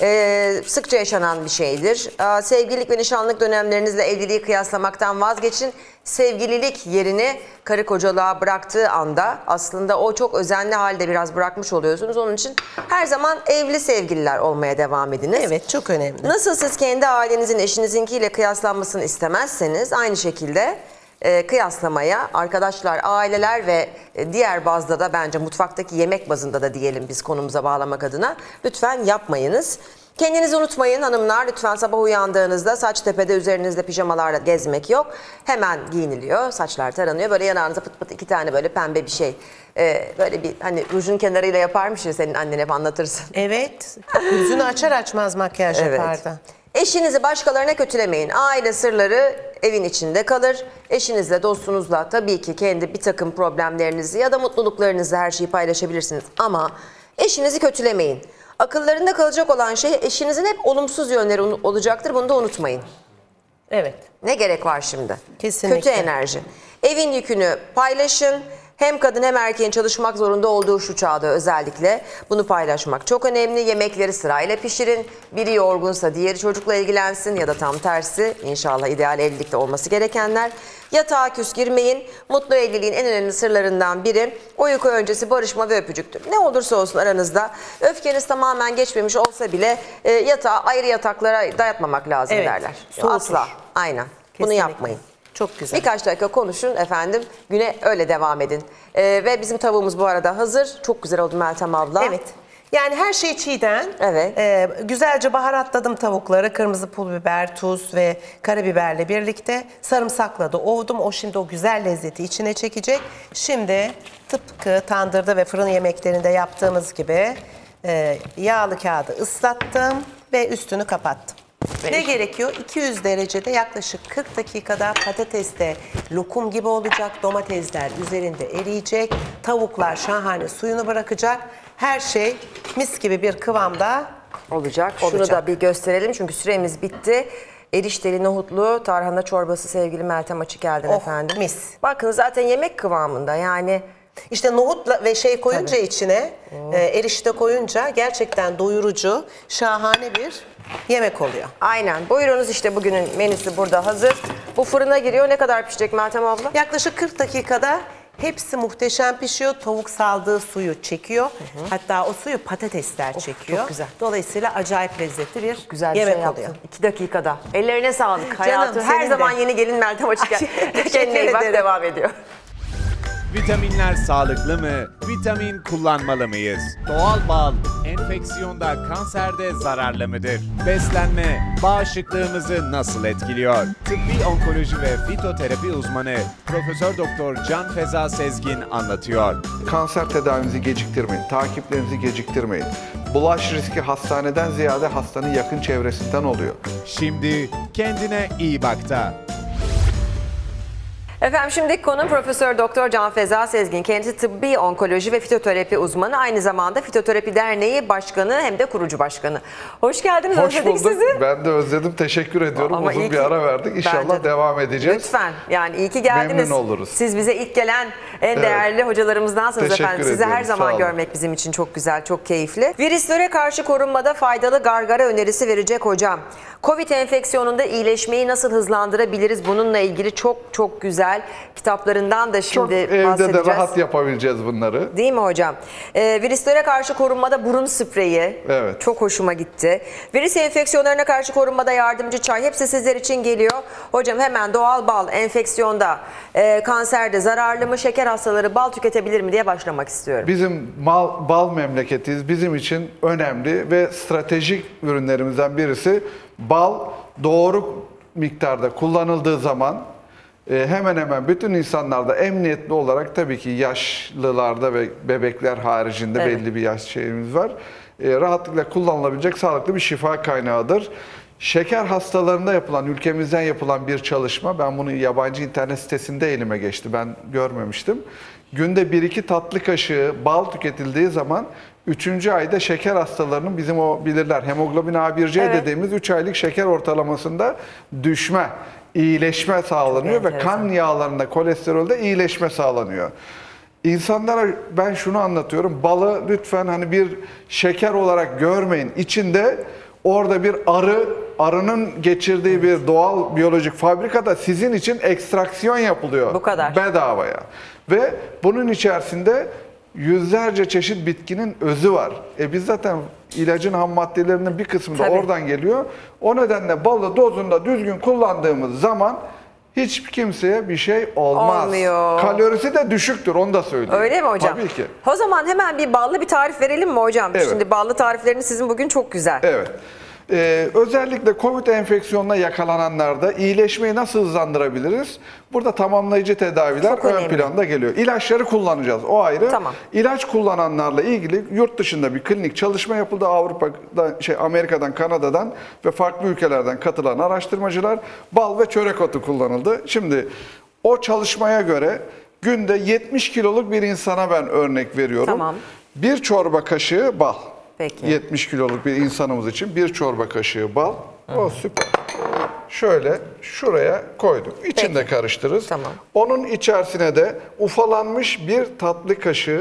A: Sıkça yaşanan bir şeydir. Sevgililik ve nişanlık dönemlerinizle evliliği kıyaslamaktan vazgeçin. Sevgililik yerini karı kocalığa bıraktığı anda aslında o çok özenli halde biraz bırakmış oluyorsunuz. Onun için her zaman evli sevgililer olmaya devam ediniz.
D: Evet, çok önemli.
A: Nasıl siz kendi ailenizin eşinizinkiyle kıyaslanmasını istemezseniz aynı şekilde kıyaslamaya arkadaşlar, aileler ve diğer bazda da bence mutfaktaki yemek bazında da diyelim biz konumuza bağlamak adına lütfen yapmayınız. Kendinizi unutmayın hanımlar, lütfen sabah uyandığınızda saç tepede üzerinizde pijamalarla gezmek yok. Hemen giyiniliyor, saçlar taranıyor. Böyle yanağınıza pıt pıt 2 tane böyle pembe bir şey. Böyle bir hani rujun kenarıyla yaparmış ya senin annen hep anlatırsın.
D: Evet, yüzünü açar açmaz makyaj yapardı.
A: Eşinizi başkalarına kötülemeyin. Aile sırları evin içinde kalır. Eşinizle, dostunuzla tabii ki kendi bir takım problemlerinizi ya da mutluluklarınızı her şeyi paylaşabilirsiniz. Ama eşinizi kötülemeyin. Akıllarında kalacak olan şey eşinizin hep olumsuz yönleri olacaktır. Bunu da unutmayın.
D: Evet.
A: Ne gerek var şimdi?
D: Kesinlikle.
A: Kötü enerji. Evin yükünü paylaşın. Hem kadın hem erkeğin çalışmak zorunda olduğu şu çağda özellikle bunu paylaşmak çok önemli. Yemekleri sırayla pişirin. Biri yorgunsa diğeri çocukla ilgilensin ya da tam tersi. İnşallah ideal evlilikte olması gerekenler. Yatağa küs girmeyin. Mutlu evliliğin en önemli sırlarından biri uyku öncesi barışma ve öpücüktür. Ne olursa olsun aranızda öfkeniz tamamen geçmemiş olsa bile yatağa ayrı yataklara dayatmamak lazım derler.
D: soğutur.
A: Asla. Aynen. Bunu
D: Kesinlikle.
A: yapmayın.
D: Çok güzel.
A: Birkaç dakika konuşun efendim. Güne öyle devam edin. Ve bizim tavuğumuz bu arada hazır. Çok güzel oldu Meltem abla.
D: Evet. Yani her şey çiğden.
A: Evet.
D: Güzelce baharatladım tavukları. Kırmızı pul biber, tuz ve karabiberle birlikte. Sarımsakla da ovdum. O şimdi o güzel lezzeti içine çekecek. Şimdi tıpkı tandırda ve fırın yemeklerinde yaptığımız gibi yağlı kağıdı ıslattım ve üstünü kapattım. Ne gerekiyor? 200 derecede yaklaşık 40 dakikada patates de lokum gibi olacak. Domatesler üzerinde eriyecek. Tavuklar şahane suyunu bırakacak. Her şey mis gibi bir kıvamda
A: Olacak. Şunu da bir gösterelim çünkü süremiz bitti. Erişteli nohutlu tarhana çorbası sevgili Meltem Açıkel'den efendim.
D: mis.
A: Bakın zaten yemek kıvamında yani.
D: İşte nohutla ve şey koyunca içine, erişte koyunca gerçekten doyurucu, şahane bir yemek oluyor.
A: Aynen. Buyurunuz işte bugünün menüsü burada hazır. Bu fırına giriyor. Ne kadar pişecek Meltem abla?
D: Yaklaşık 40 dakikada hepsi muhteşem pişiyor. Tavuk saldığı suyu çekiyor. Hatta o suyu patatesler çekiyor.
A: çok güzel.
D: Dolayısıyla acayip lezzetli bir
A: Güzel bir
D: yemek
A: şey yaptın.
D: oluyor.
A: 2 dakikada. Ellerine sağlık.
D: Canım,
A: Hayatım her
D: senin
A: zaman
D: de.
A: yeni gelin Meltem Açıkel.
D: Teşekkür
A: Kendine iyi bak,
D: ederim.
A: devam ediyor.
C: Vitaminler sağlıklı mı? Vitamin kullanmalı mıyız? Doğal bal, enfeksiyonda, kanserde zararlı mıdır? Beslenme, bağışıklığımızı nasıl etkiliyor? Tıbbi onkoloji ve fitoterapi uzmanı Profesör Doktor Can Feza Sezgin anlatıyor.
G: Kanser tedavinizi geciktirmeyin, takiplerinizi geciktirmeyin. Bulaş riski hastaneden ziyade hastanın yakın çevresinden oluyor.
C: Şimdi kendine iyi bakta.
A: Efendim şimdi konum Profesör Doktor Can Feza Sezgin. Kendisi tıbbi onkoloji ve fitoterapi uzmanı. Aynı zamanda Fitoterapi Derneği Başkanı hem de kurucu başkanı. Hoş geldiniz.
G: Hoş
A: Özledik
G: bulduk.
A: sizi.
G: Ben de özledim. Teşekkür ediyorum.
A: Ama iyi
G: Uzun bir
A: ki-
G: ara verdik. İnşallah
A: Bence de.
G: devam edeceğiz.
A: Lütfen. Yani iyi ki geldiniz.
G: Memnun oluruz.
A: Siz bize ilk gelen en değerli hocalarımızdansınız
G: Teşekkür
A: efendim. Sizi her
G: ediyorum. Sağ
A: zaman
G: olun.
A: görmek bizim için çok güzel, çok keyifli. Virüslere karşı korunmada faydalı gargara önerisi verecek hocam. Covid enfeksiyonunda iyileşmeyi nasıl hızlandırabiliriz? Bununla ilgili çok güzel kitaplarından da
G: Çok
A: şimdi
G: evde
A: bahsedeceğiz.
G: de rahat yapabileceğiz bunları.
A: Değil mi hocam? Virüslere karşı korunmada burun spreyi
G: Evet.
A: çok hoşuma gitti. Virüs enfeksiyonlarına karşı korunmada yardımcı çay hepsi sizler için geliyor. Hocam hemen doğal bal enfeksiyonda, kanserde zararlı mı, şeker hastaları bal tüketebilir mi diye başlamak istiyorum.
G: Bizim bal memleketiyiz. Bizim için önemli ve stratejik ürünlerimizden birisi bal. Doğru miktarda kullanıldığı zaman hemen hemen bütün insanlarda emniyetli olarak, tabii ki yaşlılarda ve bebekler haricinde
A: Evet.
G: belli bir yaş şeyimiz var. Rahatlıkla kullanılabilecek sağlıklı bir şifa kaynağıdır. Şeker hastalarında yapılan, ülkemizden yapılan bir çalışma, ben bunu yabancı internet sitesinde elime geçti, ben görmemiştim. Günde 1-2 tatlı kaşığı bal tüketildiği zaman 3. ayda şeker hastalarının, bizim o bilirler hemoglobin A1C
A: Evet.
G: dediğimiz 3 aylık şeker ortalamasında düşme, iyileşme sağlanıyor ve kan yağlarında, kolesterolde iyileşme sağlanıyor. İnsanlara ben şunu anlatıyorum, balı lütfen hani bir şeker olarak görmeyin. İçinde orada bir arının geçirdiği bir doğal biyolojik fabrikada sizin için ekstraksiyon yapılıyor.
A: Bu kadar.
G: Bedavaya. Ve bunun içerisinde yüzlerce çeşit bitkinin özü var. Biz zaten ilacın ham maddelerinin bir kısmı da
A: Tabii.
G: oradan geliyor. O nedenle balı dozunda düzgün kullandığımız zaman hiç kimseye bir şey olmaz.
A: Olmuyor.
G: Kalorisi de düşüktür, onu da söyleyeyim.
A: Öyle mi hocam?
G: Tabii ki.
A: O zaman hemen bir ballı bir tarif verelim mi hocam?
G: Evet.
A: Şimdi ballı tarifleriniz sizin bugün çok güzel.
G: Evet. Özellikle COVID enfeksiyonuna yakalananlarda iyileşmeyi nasıl hızlandırabiliriz? Burada tamamlayıcı tedaviler
A: Çok
G: ön
A: önemli.
G: planda geliyor. İlaçları kullanacağız, o ayrı.
A: Tamam.
G: İlaç kullananlarla ilgili yurt dışında bir klinik çalışma yapıldı. Amerika'dan, Kanada'dan ve farklı ülkelerden katılan araştırmacılar bal ve çörek otu kullanıldı. Şimdi o çalışmaya göre günde 70 kiloluk bir insana ben örnek veriyorum.
A: Tamam.
G: Bir çorba kaşığı bal.
A: Peki.
G: 70 kiloluk bir insanımız için bir çorba kaşığı bal. O süper. Şöyle şuraya koyduk. İçinde karıştırırız.
A: Tamam.
G: Onun içerisine de ufalanmış bir tatlı kaşığı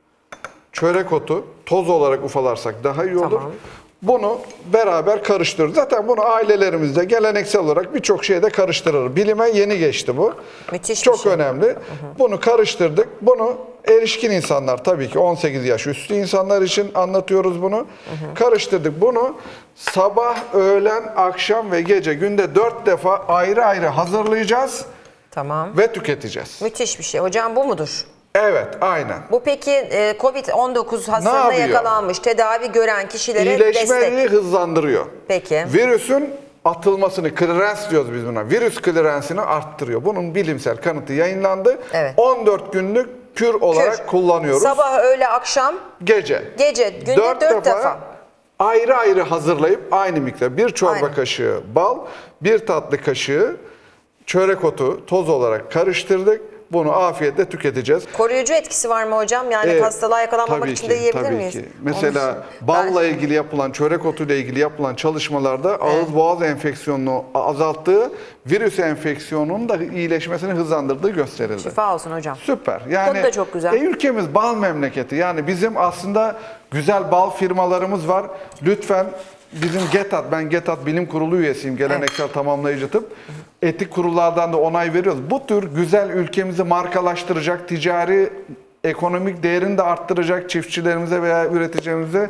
G: çörek otu, toz olarak ufalarsak daha iyi olur.
A: Tamam.
G: Bunu beraber karıştırırız. Zaten bunu ailelerimizde geleneksel olarak birçok şeyde karıştırır. Bilime yeni geçti bu.
A: Müthiş bir
G: Çok
A: şey.
G: önemli. Bunu karıştırdık. Bunu erişkin insanlar, tabii ki 18 yaş üstü insanlar için anlatıyoruz bunu. Karıştırdık. Bunu sabah, öğlen, akşam ve gece günde 4 defa ayrı ayrı hazırlayacağız
A: Tamam.
G: ve tüketeceğiz.
A: Müthiş bir şey. Hocam bu mudur?
G: Evet, aynen.
A: Bu peki Covid-19 hastalığına
G: yapıyor?
A: yakalanmış, tedavi gören kişilere
G: İyileşmeyi
A: destek.
G: hızlandırıyor.
A: Peki.
G: Virüsün atılmasını, clearance diyoruz biz buna. Virüs clearance'ını arttırıyor. Bunun bilimsel kanıtı yayınlandı.
A: Evet.
G: 14 günlük kür olarak kullanıyoruz.
A: Sabah, öğle, akşam,
G: Gece.
A: günde 4 defa.
G: Ayrı ayrı hazırlayıp aynı miktar. Bir çorba
A: Aynen.
G: kaşığı bal, bir tatlı kaşığı çörek otu toz olarak karıştırdık. Bunu afiyetle tüketeceğiz.
A: Koruyucu etkisi var mı hocam? Yani hastalığa yakalanmamak
G: Tabii
A: için de yiyebilir
G: tabii
A: miyiz?
G: ki. Mesela balla ilgili yapılan, çörek otuyla ilgili yapılan çalışmalarda ağız boğaz enfeksiyonunu azalttığı, virüs enfeksiyonunun da iyileşmesini hızlandırdığı gösterildi.
A: Şifa olsun hocam.
G: Süper. Yani
A: Tadı da çok güzel.
G: Ülkemiz bal memleketi. Yani bizim aslında güzel bal firmalarımız var. Lütfen bizim GETAT, ben GETAT Bilim Kurulu üyesiyim, geleneksel tamamlayıcı tıp. Etik kurullardan da onay veriyoruz. Bu tür güzel ülkemizi markalaştıracak, ticari ekonomik değerini de arttıracak çiftçilerimize veya üreticilerimize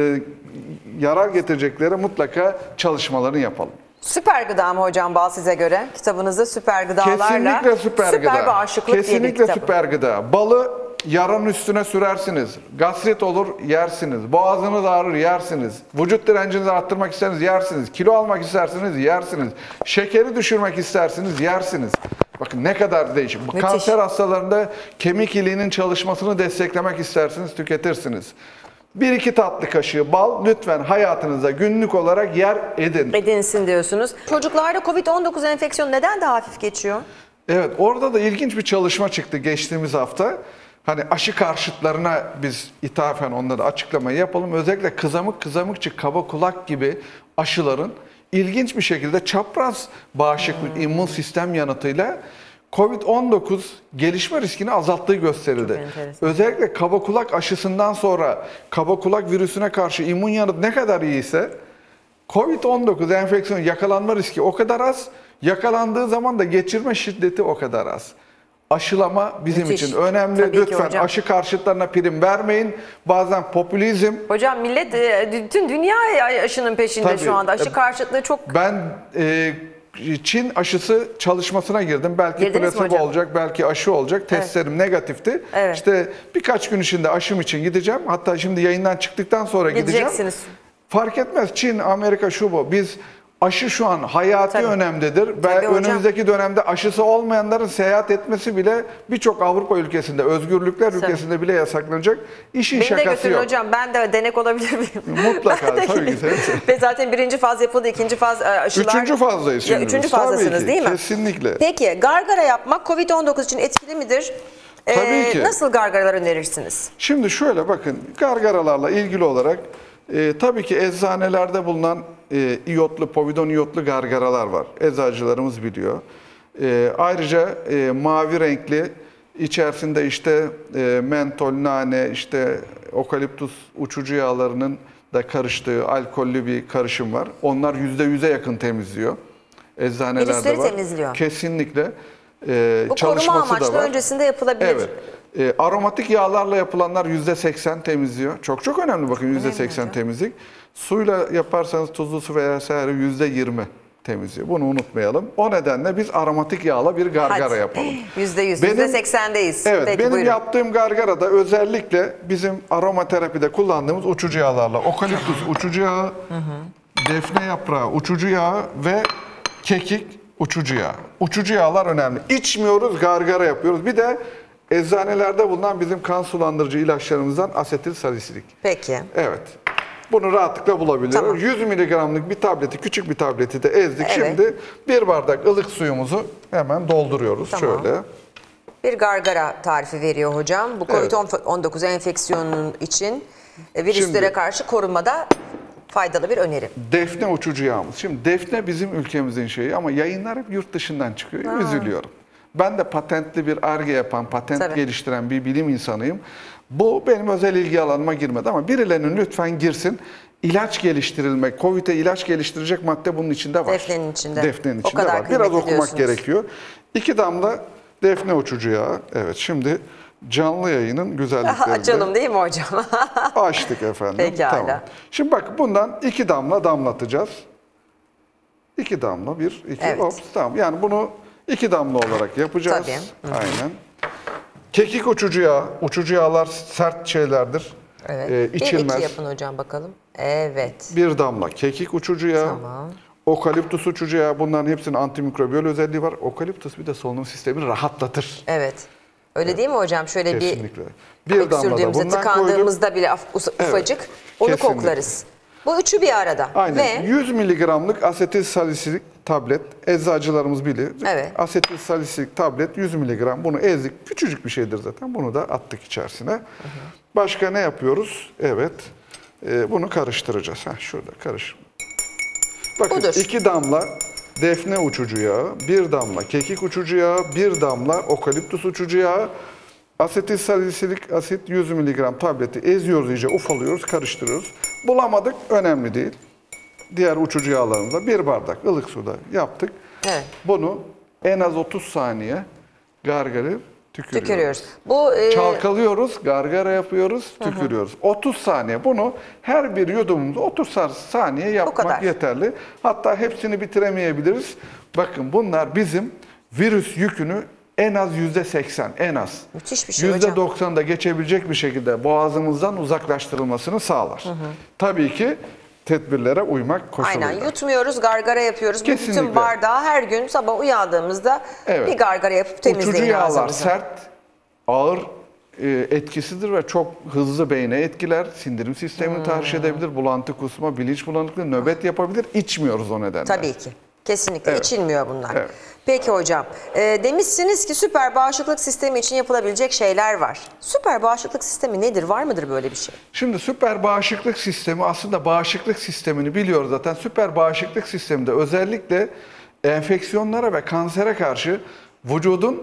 G: yarar getirecekleri mutlaka çalışmalarını yapalım.
A: Süper gıda mı hocam bal size göre? Kitabınızda süper gıdalarla
G: Kesinlikle süper gıda.
A: bağışıklık diye bir
G: Kesinlikle
A: kitabı.
G: süper gıda. Balı yaranın üstüne sürersiniz. Gastrit olur yersiniz. Boğazınız ağrır yersiniz. Vücut direncinizi arttırmak isterseniz yersiniz. Kilo almak isterseniz yersiniz. Şekeri düşürmek isterseniz yersiniz. Bakın ne kadar değişik. Bu
A: Müthiş.
G: kanser hastalarında kemik iliğinin çalışmasını desteklemek isterseniz tüketirsiniz. 1-2 tatlı kaşığı bal lütfen hayatınızda günlük olarak yer edin.
A: Edinsin diyorsunuz. Çocuklarda Covid-19 enfeksiyonu neden daha hafif geçiyor?
G: Evet, orada da ilginç bir çalışma çıktı geçtiğimiz hafta. Hani aşı karşıtlarına biz ithafen onlara açıklamayı yapalım. Özellikle kızamıkçı, kaba kulak gibi aşıların ilginç bir şekilde çapraz bağışıklık, immün sistem yanıtıyla Covid-19 gelişme riskini azalttığı gösterildi. Özellikle kaba kulak aşısından sonra kaba kulak virüsüne karşı immün yanıt ne kadar iyiyse Covid-19 enfeksiyonu yakalanma riski o kadar az, yakalandığı zaman da geçirme şiddeti o kadar az. Aşılama bizim
A: Müthiş.
G: için önemli.
A: Tabii ki
G: Lütfen
A: hocam.
G: aşı karşıtlarına prim vermeyin. Bazen popülizm.
A: Hocam millet bütün dünya aşının peşinde
G: Tabii.
A: şu anda. Aşı karşıtlığı çok...
G: Ben Çin aşısı çalışmasına girdim. Belki
A: Girdiniz mi
G: plasebo
A: hocam?
G: olacak, belki aşı olacak. Testlerim negatifti.
A: Evet.
G: İşte birkaç gün içinde aşım için gideceğim. Hatta şimdi yayından çıktıktan sonra gideceğim.
A: Gideceksiniz.
G: Fark etmez. Çin, Amerika şu bu. Biz aşı şu an hayati
A: Tabii.
G: önemdedir ve
A: Tabii hocam.
G: önümüzdeki dönemde aşısı olmayanların seyahat etmesi bile birçok Avrupa ülkesinde, özgürlükler ülkesinde bile yasaklanacak. İşin
A: Beni de
G: şakası
A: götürün
G: yok.
A: hocam. Ben de denek olabilir miyim?
G: Mutlaka,
A: Ben de
G: tabii ki.
A: gideyim. Ve zaten birinci faz yapıldı, ikinci faz aşılar...
G: Üçüncü fazdayız
A: Ya,
G: şimdi.
A: üçüncü
G: biz. Tabii
A: fazdasınız
G: ki,
A: değil mi?
G: Kesinlikle.
A: Peki gargara yapmak Covid-19 için etkili midir?
G: Tabii ki.
A: Nasıl gargaralar önerirsiniz?
G: Şimdi şöyle bakın, gargaralarla ilgili olarak tabii ki eczanelerde bulunan iyotlu, povidon iyotlu gargaralar var. Eczacılarımız biliyor. Ayrıca mavi renkli, içerisinde işte mentol, nane, işte okaliptus uçucu yağlarının da karıştığı alkollü bir karışım var. Onlar %100'e yakın temizliyor. Eczanelerde
A: Virüsleri
G: var.
A: temizliyor.
G: Kesinlikle.
A: Bu koruma
G: Çalışması
A: amaçlı
G: da var.
A: öncesinde yapılabilir.
G: Evet. Aromatik yağlarla yapılanlar %80 temizliyor. Çok çok önemli bakın %80 temizlik. Suyla yaparsanız tuzlu su vesaire %20 temizliyor. Bunu unutmayalım. O nedenle biz aromatik yağla bir gargara yapalım.
A: %100,
G: Benim-
A: %80'deyiz.
G: Evet,
A: Peki,
G: benim
A: buyurun.
G: yaptığım gargarada özellikle bizim aromaterapide kullandığımız uçucu yağlarla, okaliptus uçucu yağı, defne yaprağı uçucu yağı ve kekik uçucu yağı. Uçucu yağlar önemli. İçmiyoruz, gargara yapıyoruz. Bir de eczanelerde bulunan bizim kan sulandırıcı ilaçlarımızdan asetil salisilik.
A: Peki.
G: Evet. Bunu rahatlıkla bulabiliyoruz.
A: Tamam.
G: 100 miligramlık bir tableti, küçük bir tableti de ezdik.
A: Evet.
G: Şimdi bir bardak ılık suyumuzu hemen dolduruyoruz.
A: Tamam.
G: Şöyle.
A: Bir gargara tarifi veriyor hocam. Bu Covid-19 enfeksiyonunun için virüslere
G: Şimdi-
A: karşı korunmada faydalı bir öneri.
G: Defne uçucu yağımız. Şimdi defne bizim ülkemizin şeyi ama yayınlar hep yurt dışından çıkıyor. Üzülüyorum. Ben de patentli bir Ar-Ge yapan, patent
A: Tabii.
G: geliştiren bir bilim insanıyım. Bu benim özel ilgi alanıma girmedi ama birilerinin lütfen girsin. İlaç geliştirilmek, Covid'e ilaç geliştirecek madde bunun içinde var.
A: Defnenin içinde.
G: Defnenin
A: O
G: içinde
A: kadar
G: var. Biraz
A: kıymetli
G: okumak
A: diyorsunuz.
G: gerekiyor. 2 damla defne uçucu yağı. Evet, şimdi canlı yayının güzelliklerinde.
A: Açalım değil mi hocam?
G: Açtık efendim.
A: Pekala.
G: Tamam. Şimdi bak bundan 2 damla damlatacağız. 2 damla, 1, 2,
A: Evet.
G: hop, tamam. Yani bunu 2 damla olarak yapacağız.
A: Tabii.
G: Aynen. Kekik uçucu yağı. Uçucu yağlar sert şeylerdir.
A: Evet.
G: İçilmez.
A: 1-2 yapın hocam bakalım. Evet.
G: Bir damla kekik uçucu yağı.
A: Tamam.
G: Okaliptus uçucu yağı. Bunların hepsinin antimikrobiyal özelliği var. Okaliptus bir de solunum sistemini rahatlatır.
A: Evet. Öyle değil mi hocam? Şöyle
G: Kesinlikle.
A: bir
G: Bir damla da
A: öksürdüğümüzde,
G: bundan
A: tıkandığımızda bile ufacık onu
G: kesinlikle.
A: koklarız. Bu üçü bir arada.
G: Aynen.
A: Ve
G: 100 miligramlık asetil salisilik tablet. Eczacılarımız bilir.
A: Evet.
G: Asetil salisilik tablet 100 miligram. Bunu ezdik. Küçücük bir şeydir zaten. Bunu da attık içerisine. Başka ne yapıyoruz? Evet. Bunu karıştıracağız. Şurada karış. Bakın
A: Budur.
G: 2 damla defne uçucu yağı, 1 damla kekik uçucu yağı, 1 damla okaliptus uçucu yağı, asetil salisilik asit 100 miligram tableti eziyoruz, iyice ufalıyoruz, karıştırıyoruz. Bulamadık, önemli değil. Diğer uçucu yağlarımızda 1 bardak ılık suda yaptık.
A: Evet.
G: Bunu en az 30 saniye gargarayıp
A: tükürüyoruz. Bu
G: Çalkalıyoruz, gargara yapıyoruz, tükürüyoruz. 30 saniye. Bunu her bir yudumumuzda 30 saniye
A: kadar.
G: yapmak yeterli. Hatta hepsini bitiremeyebiliriz. Bakın bunlar bizim virüs yükünü en az %80, en az.
A: Müthiş bir şey hocam.
G: %90'da geçebilecek bir şekilde boğazımızdan uzaklaştırılmasını sağlar. Tabii ki tedbirlere uymak koşuluyla.
A: Aynen, yutmuyoruz, gargara yapıyoruz.
G: Kesinlikle.
A: Bütün bardağı her gün sabah uyandığımızda
G: Evet.
A: bir gargara yapıp temizleyin
G: Uçucu yağlar
A: ağzımızı.
G: sert, ağır etkisidir ve çok hızlı beyne etkiler. Sindirim sistemini tahriş edebilir. Bulantı, kusma, bilinç bulanıklığı, nöbet yapabilir. İçmiyoruz o nedenle.
A: Tabii ki. Kesinlikle
G: Evet.
A: içilmiyor bunlar.
G: Evet.
A: Peki hocam, demişsiniz ki süper bağışıklık sistemi için yapılabilecek şeyler var. Süper bağışıklık sistemi nedir? Var mıdır böyle bir şey?
G: Şimdi süper bağışıklık sistemi aslında bağışıklık sistemini biliyoruz zaten. Süper bağışıklık sisteminde özellikle enfeksiyonlara ve kansere karşı vücudun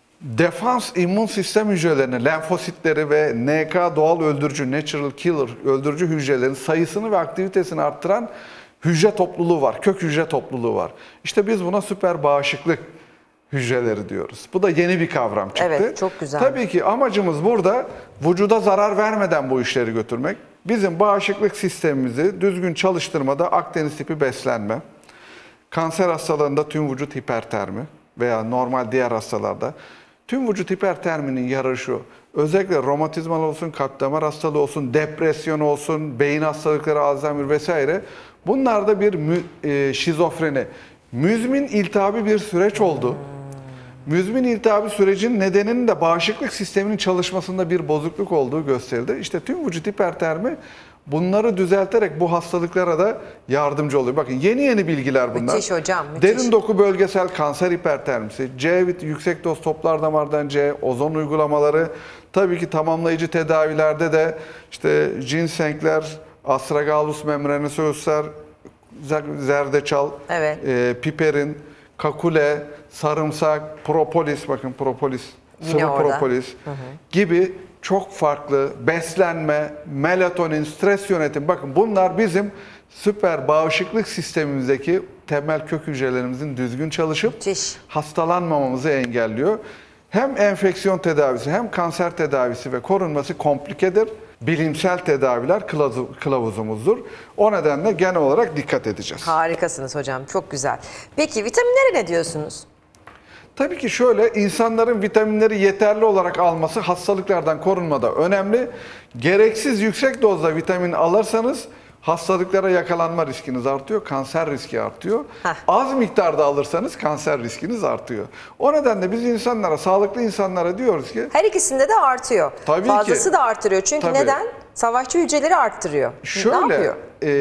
G: defans immün sistem hücrelerini, lenfositleri ve NK doğal öldürücü, natural killer öldürücü hücrelerin sayısını ve aktivitesini arttıran hücre topluluğu var, kök hücre topluluğu var. İşte biz buna süper bağışıklık hücreleri diyoruz. Bu da yeni bir kavram çıktı.
A: Evet, çok güzel.
G: Tabii ki amacımız burada vücuda zarar vermeden bu işleri götürmek. Bizim bağışıklık sistemimizi düzgün çalıştırmada Akdeniz tipi beslenme, kanser hastalarında tüm vücut hipertermi veya normal diğer hastalarda tüm vücut hiperterminin yararı şu. Özellikle romatizmal olsun, kalp damar hastalığı olsun, depresyon olsun, beyin hastalıkları, Alzheimer vesaire. Bunlarda bir şizofreni, müzmin iltihabi bir süreç oldu. Müzmin iltihabi sürecin nedeninin de bağışıklık sisteminin çalışmasında bir bozukluk olduğu gösterildi. İşte tüm vücut hipertermi bunları düzelterek bu hastalıklara da yardımcı oluyor. Bakın yeni bilgiler bunlar.
A: Müthiş hocam, müthiş.
G: Derin doku bölgesel kanser hipertermisi, yüksek doz toplar damardan C, ozon uygulamaları, tabii ki tamamlayıcı tedavilerde de işte ginsengler, astragalus membranosuslar, zerdeçal,
A: Evet.
G: piperin, kakule, sarımsak, propolis, bakın propolis,
A: Yine
G: sıvı
A: orada.
G: propolis gibi çok farklı beslenme, melatonin, stres yönetimi. Bakın bunlar bizim süper bağışıklık sistemimizdeki temel kök hücrelerimizin düzgün çalışıp
A: Müthiş.
G: hastalanmamamızı engelliyor. Hem enfeksiyon tedavisi hem kanser tedavisi ve korunması komplikedir. Bilimsel tedaviler kılavuzumuzdur. O nedenle genel olarak dikkat edeceğiz.
A: Harikasınız hocam, çok güzel. Peki vitaminlere ne diyorsunuz?
G: Tabii ki şöyle, insanların vitaminleri yeterli olarak alması hastalıklardan korunmada önemli. Gereksiz yüksek dozda vitamin alırsanız hastalıklara yakalanma riskiniz artıyor, kanser riski artıyor. Az miktarda alırsanız kanser riskiniz artıyor. O nedenle biz insanlara, sağlıklı insanlara diyoruz ki
A: Her ikisinde de artıyor.
G: Tabii
A: Fazlası
G: ki.
A: da artırıyor. Çünkü
G: Tabii.
A: neden? Savaşçı hücreleri arttırıyor. Ne
G: şöyle,
A: yapıyor?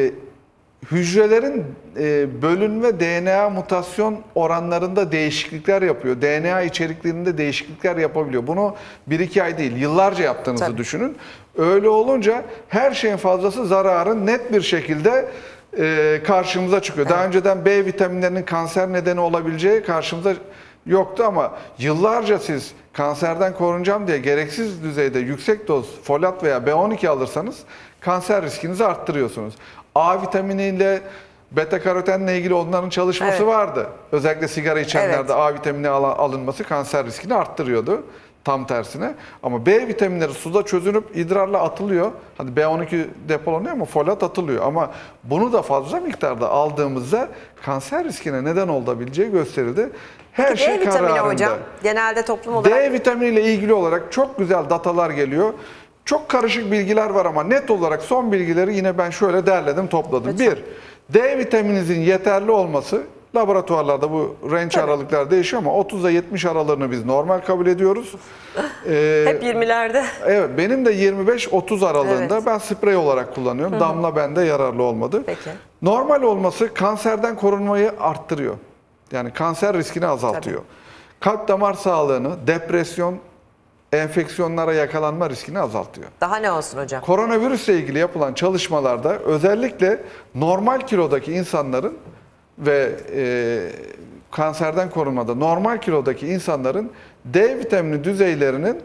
G: hücrelerin bölünme DNA mutasyon oranlarında değişiklikler yapıyor. DNA içeriklerinde değişiklikler yapabiliyor. Bunu 1-2 ay değil, yıllarca yaptığınızı
A: Tabii.
G: düşünün. Öyle olunca her şeyin fazlası zararın net bir şekilde karşımıza çıkıyor. Daha önceden B vitaminlerinin kanser nedeni olabileceği karşımıza yoktu ama yıllarca siz kanserden korunacağım diye gereksiz düzeyde yüksek doz folat veya B12 alırsanız kanser riskinizi arttırıyorsunuz. A vitaminiyle beta karotenle ilgili onların çalışması
A: Evet.
G: vardı. Özellikle sigara içenlerde
A: Evet.
G: A vitamini alınması kanser riskini arttırıyordu. tam tersine. Ama B vitaminleri suda çözünüp idrarla atılıyor. Hani B12 depolanıyor ama folat atılıyor. Ama bunu da fazla miktarda aldığımızda kanser riskine neden olabileceği gösterildi. Her
A: Peki,
G: şey
A: D vitamini
G: kararında.
A: hocam genelde toplum olarak...
G: D vitaminiyle ilgili olarak çok güzel datalar geliyor. Çok karışık bilgiler var ama net olarak son bilgileri yine ben şöyle derledim, topladım.
A: Lütfen.
G: Bir, D vitamininizin yeterli olması, laboratuvarlarda bu range aralıklar değişiyor ama 30 ile 70 aralarını biz normal kabul ediyoruz.
A: Hep 20'lerde.
G: Evet, benim de 25-30 aralığında
A: Evet.
G: ben sprey olarak kullanıyorum. Damla bende yararlı olmadı.
A: Peki.
G: Normal olması kanserden korunmayı arttırıyor. Yani kanser riskini azaltıyor. Kalp damar sağlığını, depresyon, enfeksiyonlara yakalanma riskini azaltıyor.
A: Daha ne olsun hocam?
G: Koronavirüsle ilgili yapılan çalışmalarda özellikle normal kilodaki insanların ve kanserden korunmada normal kilodaki insanların D vitamini düzeylerinin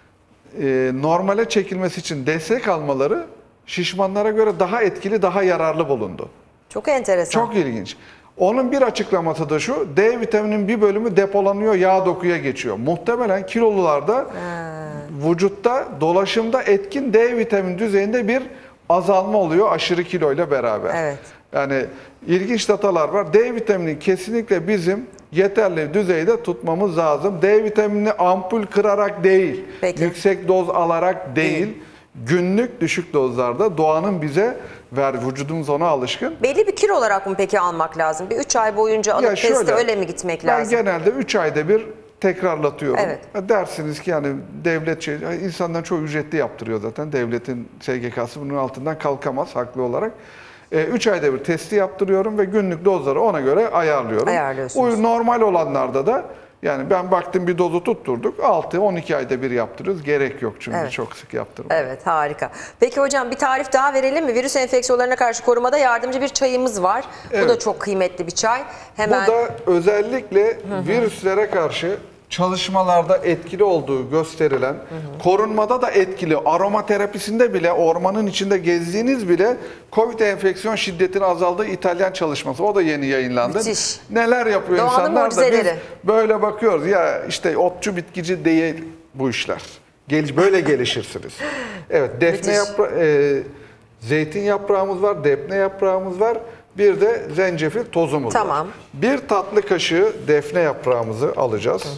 G: normale çekilmesi için destek almaları şişmanlara göre daha etkili, daha yararlı bulundu.
A: Çok enteresan.
G: Çok ilginç. Onun bir açıklaması da şu, D vitaminin bir bölümü depolanıyor, yağ dokuya geçiyor. Muhtemelen kilolularda vücutta dolaşımda etkin D vitamini düzeyinde bir azalma oluyor aşırı kiloyla beraber.
A: Evet.
G: Yani ilginç datalar var. D vitamini kesinlikle bizim yeterli düzeyde tutmamız lazım. D vitaminini ampul kırarak değil,
A: Peki.
G: yüksek doz alarak değil, günlük düşük dozlarda doğanın bize vücudumuz ona alışkın.
A: Belli bir kilo olarak mı peki almak lazım? Bir 3 ay boyunca alıp teste öyle mi gitmek lazım?
G: Ben genelde 3 ayda bir tekrarlatıyorum.
A: Evet.
G: Dersiniz ki yani devlet insanlar çoğu ücretli yaptırıyor zaten. Devletin SGK'sı bunun altından kalkamaz haklı olarak. 3 ayda bir testi yaptırıyorum ve günlük dozları ona göre ayarlıyorum.
A: Ayarlıyorsunuz.
G: Normal olanlarda da yani ben baktım bir dozu tutturduk. 6-12 ayda bir yaptırıyoruz. Gerek yok çünkü
A: Evet.
G: çok sık yaptırmıyor.
A: Evet, harika. Peki hocam bir tarif daha verelim mi? Virüs enfeksiyonlarına karşı korumada yardımcı bir çayımız var. Bu da çok kıymetli bir çay. Hemen
G: Bu da özellikle virüslere karşı çalışmalarda etkili olduğu gösterilen, korunmada da etkili, aromaterapisinde bile, ormanın içinde gezdiğiniz bile Covid enfeksiyon şiddetinin azaldığı İtalyan çalışması. O da yeni yayınlandı.
A: Müthiş.
G: Neler yapıyor
A: Doğanın
G: insanlar da biz
A: mucizeleri.
G: böyle bakıyoruz. Ya işte otçu bitkici değil bu işler. Böyle gelişirsiniz. Evet, defne
A: Müthiş.
G: zeytin yaprağımız var, defne yaprağımız var. Bir de zencefil tozumuz var.
A: Tamam.
G: Bir tatlı kaşığı defne yaprağımızı alacağız.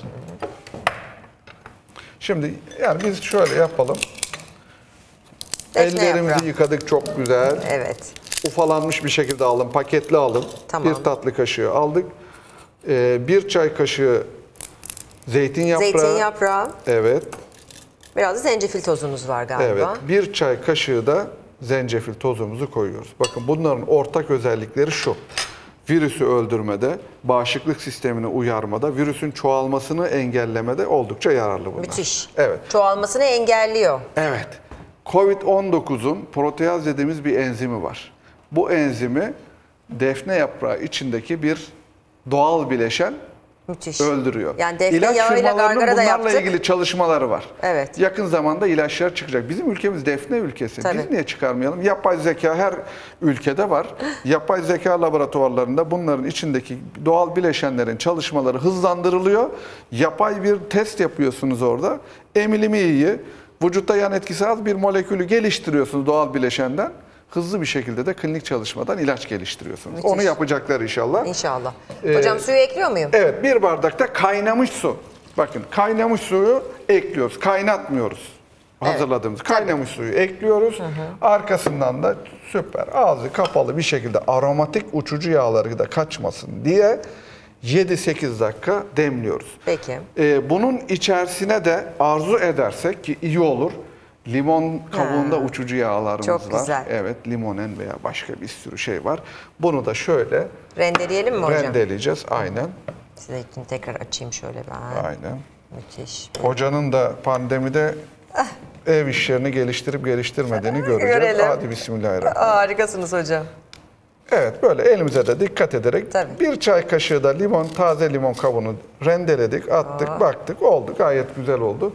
G: Şimdi yani biz şöyle yapalım.
A: Defne
G: Ellerimizi
A: yaprağı.
G: yıkadık çok güzel.
A: Evet.
G: Ufalanmış bir şekilde alın, paketli alın.
A: Tamam.
G: Bir tatlı kaşığı aldık. Bir çay kaşığı zeytin yaprağı.
A: Zeytin yaprağı.
G: Evet,
A: Biraz da zencefil tozunuz var galiba.
G: evet. Bir çay kaşığı da zencefil tozumuzu koyuyoruz. Bakın bunların ortak özellikleri şu. Virüsü öldürmede, bağışıklık sistemini uyarmada, virüsün çoğalmasını engellemede oldukça yararlı bunlar.
A: Müthiş.
G: Evet.
A: Çoğalmasını engelliyor.
G: Evet. Covid-19'un proteaz dediğimiz bir enzimi var. Bu enzimi defne yaprağı içindeki bir doğal bileşen
A: Müthiş.
G: öldürüyor.
A: Yani defne
G: İlaç
A: yağıyla
G: firmalarının
A: gargara da
G: bunlarla
A: yaptık.
G: ilgili çalışmaları var.
A: Evet.
G: Yakın zamanda ilaçlar çıkacak. Bizim ülkemiz defne ülkesi.
A: Tabii.
G: Biz niye çıkarmayalım? Yapay zeka her ülkede var. Yapay zeka laboratuvarlarında bunların içindeki doğal bileşenlerin çalışmaları hızlandırılıyor. Yapay bir test yapıyorsunuz orada. Emilimi iyi. Vücutta yan etkisi az bir molekülü geliştiriyorsunuz doğal bileşenden. Hızlı bir şekilde de klinik çalışmadan ilaç geliştiriyorsunuz.
A: Müthiş.
G: Onu yapacaklar inşallah.
A: İnşallah. Hocam suyu ekliyor muyum?
G: Evet, bir bardakta kaynamış su. Bakın kaynamış suyu ekliyoruz, kaynatmıyoruz. Hazırladığımız kaynamış suyu ekliyoruz. Arkasından da süper ağzı kapalı bir şekilde aromatik uçucu yağları da kaçmasın diye 7-8 dakika demliyoruz.
A: Peki.
G: Bunun içerisine de arzu edersek ki iyi olur. Limon kabuğunda uçucu yağlarımız
A: Çok
G: var.
A: güzel.
G: Evet, limonen veya başka bir sürü şey var. Bunu da şöyle
A: Rendeleyelim mi hocam?
G: rendeleyeceğiz. Aynen.
A: Size tekrar açayım şöyle ben.
G: Aynen.
A: Müthiş.
G: Hocanın da pandemide ev işlerini geliştirip geliştirmediğini göreceğiz.
A: Görelim.
G: Hadi bismillahirrahmanirrahim.
A: Harikasınız hocam.
G: Evet, böyle elimize de dikkat ederek
A: Tabii.
G: bir çay kaşığı da limon, taze limon kabuğunu rendeledik, attık, baktık. Oldu. Gayet güzel oldu.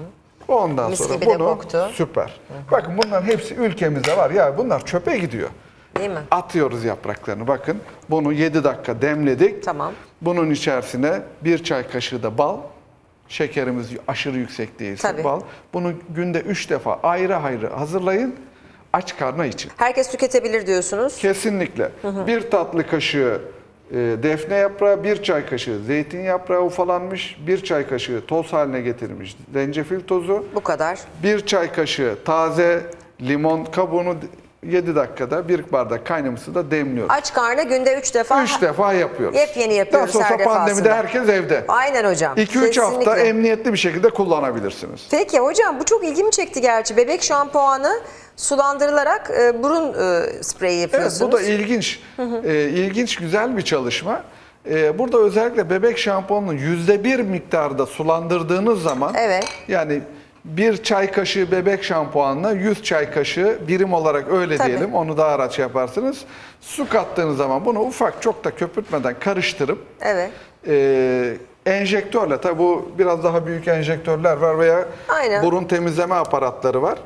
G: Ondan
A: Mis
G: sonra
A: gibi de
G: bunu
A: koktu.
G: süper. Bakın bunların hepsi ülkemizde var. Ya bunlar çöpe gidiyor.
A: Değil mi?
G: Atıyoruz yapraklarını. Bakın bunu 7 dakika demledik.
A: Tamam.
G: Bunun içerisine bir çay kaşığı da bal Şekerimiz aşırı yüksek değilse
A: Tabii.
G: bal. Bunu günde 3 defa ayrı ayrı hazırlayın. Aç karnına için.
A: Herkes tüketebilir diyorsunuz.
G: Kesinlikle. Bir tatlı kaşığı defne yaprağı, bir çay kaşığı zeytin yaprağı ufalanmış, bir çay kaşığı toz haline getirilmiş zencefil tozu,
A: Bu kadar.
G: bir çay kaşığı taze limon kabuğunu 7 dakikada bir bardak kaynamış suda demliyoruz.
A: Aç karnı günde 3 defa.
G: 3 defa yapıyoruz.
A: Yepyeni yapıyoruz
G: Nasıl olsa
A: her defasında.
G: pandemide herkes evde.
A: Aynen hocam.
G: 2-3 hafta
A: Kesinlikle.
G: emniyetli bir şekilde kullanabilirsiniz.
A: Peki hocam bu çok ilgimi çekti gerçi. Bebek şampuanı sulandırılarak burun spreyi
G: Evet,
A: yapıyorsunuz.
G: bu da ilginç. İlginç, güzel bir çalışma. Burada özellikle bebek şampuanını %1 miktarda sulandırdığınız zaman,
A: Evet.
G: yani bir çay kaşığı bebek şampuanına 100 çay kaşığı birim olarak öyle
A: Tabii.
G: diyelim. Onu daha rahat yaparsınız. Su kattığınız zaman bunu ufak, çok da köpürtmeden karıştırıp
A: Evet.
G: enjektörle, tabi bu biraz daha büyük enjektörler var veya
A: Aynen.
G: burun temizleme aparatları var.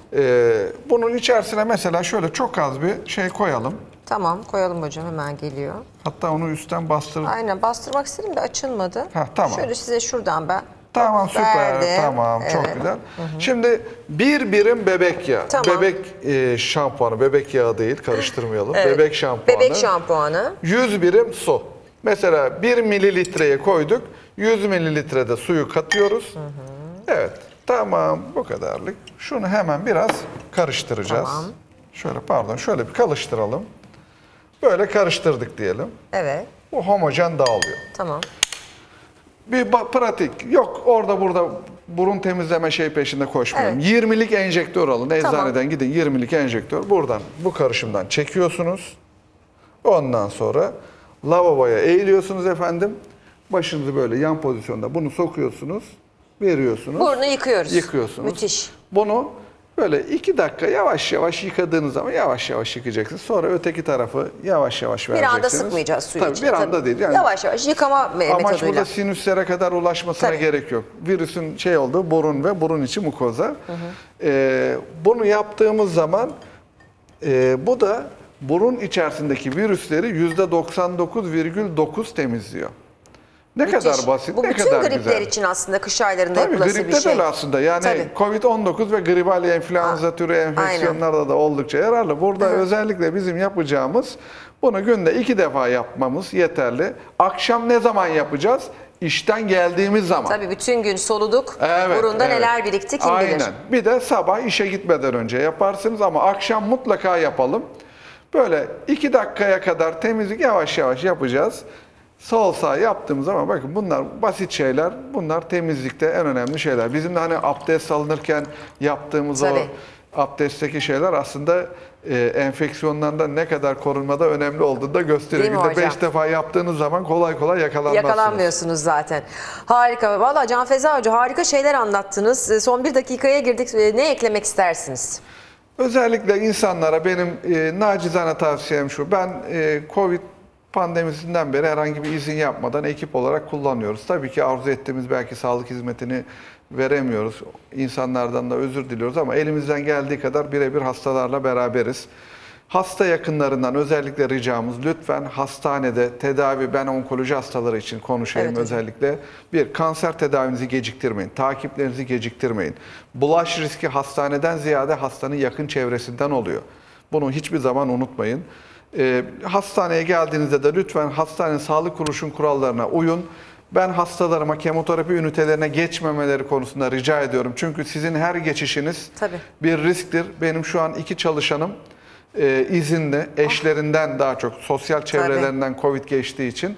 G: Bunun içerisine mesela şöyle çok az bir şey koyalım.
A: Tamam koyalım hocam, hemen geliyor.
G: Hatta onu üstten bastırıp.
A: Aynen, bastırmak istedim de açılmadı.
G: Tamam.
A: Şöyle size şuradan ben.
G: Tamam, süper.
A: Verdim.
G: Tamam, çok
A: Evet.
G: güzel. Şimdi bir birim bebek yağı.
A: Tamam.
G: Bebek şampuanı, bebek yağı değil, karıştırmayalım.
A: Evet.
G: Bebek şampuanı.
A: Bebek şampuanı.
G: 100 birim su. Mesela 1 mililitreye koyduk. 100 mililitrede suyu katıyoruz. Evet. Tamam, bu kadarlık. Şunu hemen biraz karıştıracağız.
A: Tamam.
G: Şöyle pardon, şöyle bir karıştıralım. Böyle karıştırdık diyelim.
A: Evet.
G: Bu homojen dağılıyor.
A: Tamam.
G: Bir pratik. Yok orada burada burun temizleme şey peşinde koşmayalım.
A: Evet.
G: 20'lik enjektör alın. Eczaneden
A: Tamam.
G: gidin, 20'lik enjektör. Buradan, bu karışımdan çekiyorsunuz. Ondan sonra lavaboya eğiliyorsunuz efendim. Başınızı böyle yan pozisyonda bunu sokuyorsunuz. Veriyorsunuz.
A: Burnu yıkıyoruz.
G: Yıkıyorsunuz.
A: Müthiş.
G: Bunu böyle 2 dakika yavaş yavaş yıkadığınız zaman yavaş yavaş yıkacaksınız. Sonra öteki tarafı yavaş yavaş
A: Bir
G: vereceksiniz.
A: anda sıkmayacağız suyu
G: Tabii,
A: için.
G: bir anda değil. Yani
A: Yavaş yavaş yıkama
G: amaç
A: metoduyla.
G: burada sinüslere kadar ulaşmasına
A: Tabii.
G: gerek yok. Virüsün şey olduğu burun ve burun içi mukoza. Bunu yaptığımız zaman bu da burun içerisindeki virüsleri %99,9 temizliyor. Ne
A: Müthiş.
G: kadar basit,
A: Bu
G: ne
A: bütün
G: kadar
A: gripler
G: güzel.
A: için aslında kış aylarında
G: Tabii
A: yapılası
G: gripte
A: bir şey.
G: de aslında yani
A: Tabii.
G: Covid-19 ve gribal enfluenza türü enfeksiyonlarda da oldukça yararlı. Burada özellikle bizim yapacağımız, bunu günde 2 defa yapmamız yeterli. Akşam ne zaman yapacağız? İşten geldiğimiz zaman.
A: Tabii bütün gün soluduk.
G: Evet,
A: Burunda
G: evet.
A: neler birikti kim bilir.
G: Aynen. Bir de sabah işe gitmeden önce yaparsınız ama akşam mutlaka yapalım. Böyle 2 dakikaya kadar temizlik yavaş yavaş yapacağız. Sol sağ yaptığımız zaman bakın bunlar basit şeyler. Bunlar temizlikte en önemli şeyler. Bizim de hani abdest alınırken yaptığımız
A: Tabii.
G: o abdestteki şeyler aslında enfeksiyonlardan ne kadar korunmada önemli olduğunu da gösteriyor.
A: Değil mi
G: Günde
A: hocam?
G: 5 defa yaptığınız zaman kolay kolay yakalanmazsınız.
A: Yakalanmıyorsunuz zaten. Harika. Valla Can Feza Hoca harika şeyler anlattınız. Son 1 dakikaya girdik. Ne eklemek istersiniz?
G: Özellikle insanlara benim nacizane tavsiyem şu. Ben Covid pandemisinden beri herhangi bir izin yapmadan ekip olarak kullanıyoruz. Tabii ki arzu ettiğimiz belki sağlık hizmetini veremiyoruz. İnsanlardan da özür diliyoruz ama elimizden geldiği kadar birebir hastalarla beraberiz. Hasta yakınlarından özellikle ricamız lütfen hastanede tedavi, ben onkoloji hastaları için konuşayım
A: Evet hocam.
G: özellikle. Bir, kanser tedavinizi geciktirmeyin, takiplerinizi geciktirmeyin. Bulaş riski hastaneden ziyade hastanın yakın çevresinden oluyor. Bunu hiçbir zaman unutmayın. Hastaneye geldiğinizde de lütfen hastanenin sağlık kuruluşun kurallarına uyun. Ben hastalarıma kemoterapi ünitelerine geçmemeleri konusunda rica ediyorum. Çünkü sizin her geçişiniz
A: Tabii.
G: bir risktir. Benim şu an 2 çalışanım izinli, eşlerinden daha çok sosyal çevrelerinden Covid geçtiği için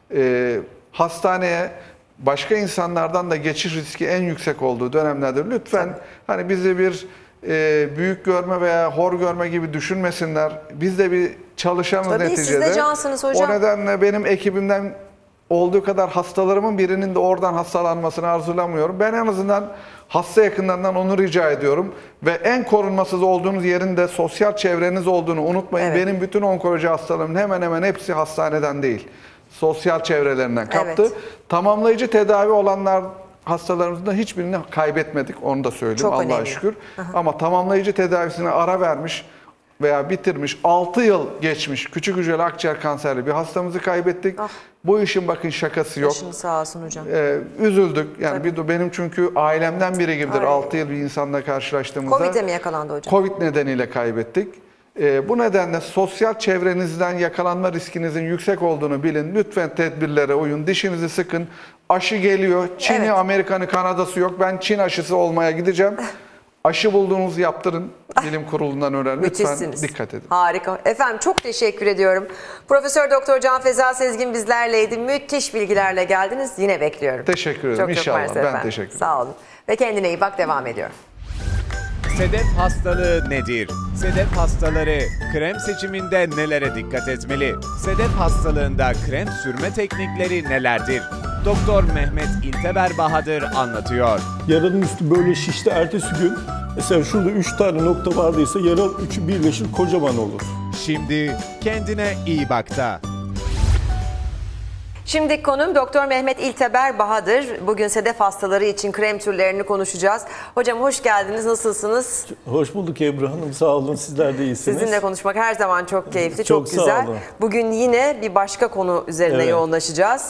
G: hastaneye başka insanlardan da geçiş riski en yüksek olduğu dönemlerde lütfen hani bizi bir büyük görme veya hor görme gibi düşünmesinler. Biz de bir çalışanız
A: Tabii,
G: neticede.
A: siz de cansınız hocam.
G: O nedenle benim ekibimden olduğu kadar hastalarımın birinin de oradan hastalanmasını arzulamıyorum. Ben en azından hasta yakınlarından onu rica ediyorum. Ve en korunmasız olduğunuz yerin de sosyal çevreniz olduğunu unutmayın.
A: Evet.
G: Benim bütün onkoloji hastalarımın hemen hemen hepsi hastaneden değil, sosyal çevrelerinden kaptı.
A: Evet.
G: Tamamlayıcı tedavi olanlar hastalarımızın da hiçbirini kaybetmedik. Onu da söyleyeyim
A: Çok
G: Allah'a
A: önemli.
G: şükür. Ama tamamlayıcı tedavisine ara vermiş, veya bitirmiş, 6 yıl geçmiş küçük hücreli akciğer kanserli bir hastamızı kaybettik. Bu işin bakın şakası yok.
A: Başınız sağ olsun hocam.
G: Üzüldük. Yani benim çünkü ailemden biri gibidir. 6 yıl bir insanla karşılaştığımızda.
A: Covid'e mi yakalandı hocam?
G: Covid nedeniyle kaybettik. Bu nedenle sosyal çevrenizden yakalanma riskinizin yüksek olduğunu bilin. Lütfen tedbirlere uyun. Dişinizi sıkın. Aşı geliyor. Çin'i,
A: Evet.
G: Amerikan'ı, Kanada'sı yok. Ben Çin aşısı olmaya gideceğim. Aşı bulduğunuzu yaptırın. Bilim kurulundan öğrenin. Lütfen
A: Müthişsiniz.
G: dikkat edin.
A: Harika. Efendim çok teşekkür ediyorum. Profesör Doktor Can Feza Sezgin bizlerleydi. Müthiş bilgilerle geldiniz. Yine bekliyorum.
G: Teşekkür ederim. İnşallah.
A: mersi
G: Ben
A: efendim.
G: teşekkür ederim.
A: Sağ olun. Ve kendine iyi bak, devam ediyorum.
C: Sedef hastalığı nedir? Sedef hastaları krem seçiminde nelere dikkat etmeli? Sedef hastalığında krem sürme teknikleri nelerdir? Doktor Mehmet İlteber Bahadır anlatıyor.
E: Yaranın üstü böyle şişti. Ertesi gün mesela şurada 3 tane nokta vardıysa yara üçü birleşir kocaman olur.
C: Şimdi kendine iyi bak da.
A: Şimdi konuğum Doktor Mehmet İlteber Bahadır. Bugün sedef hastaları için krem türlerini konuşacağız. Hocam hoş geldiniz. Nasılsınız?
E: Hoş bulduk Ebru Hanım. Sağ olun. Sizler de iyisiniz.
A: Sizinle konuşmak her zaman çok keyifli,
E: Çok
A: çok
E: sağ
A: güzel.
E: olun.
A: Bugün yine bir başka konu üzerine
E: Evet.
A: yoğunlaşacağız.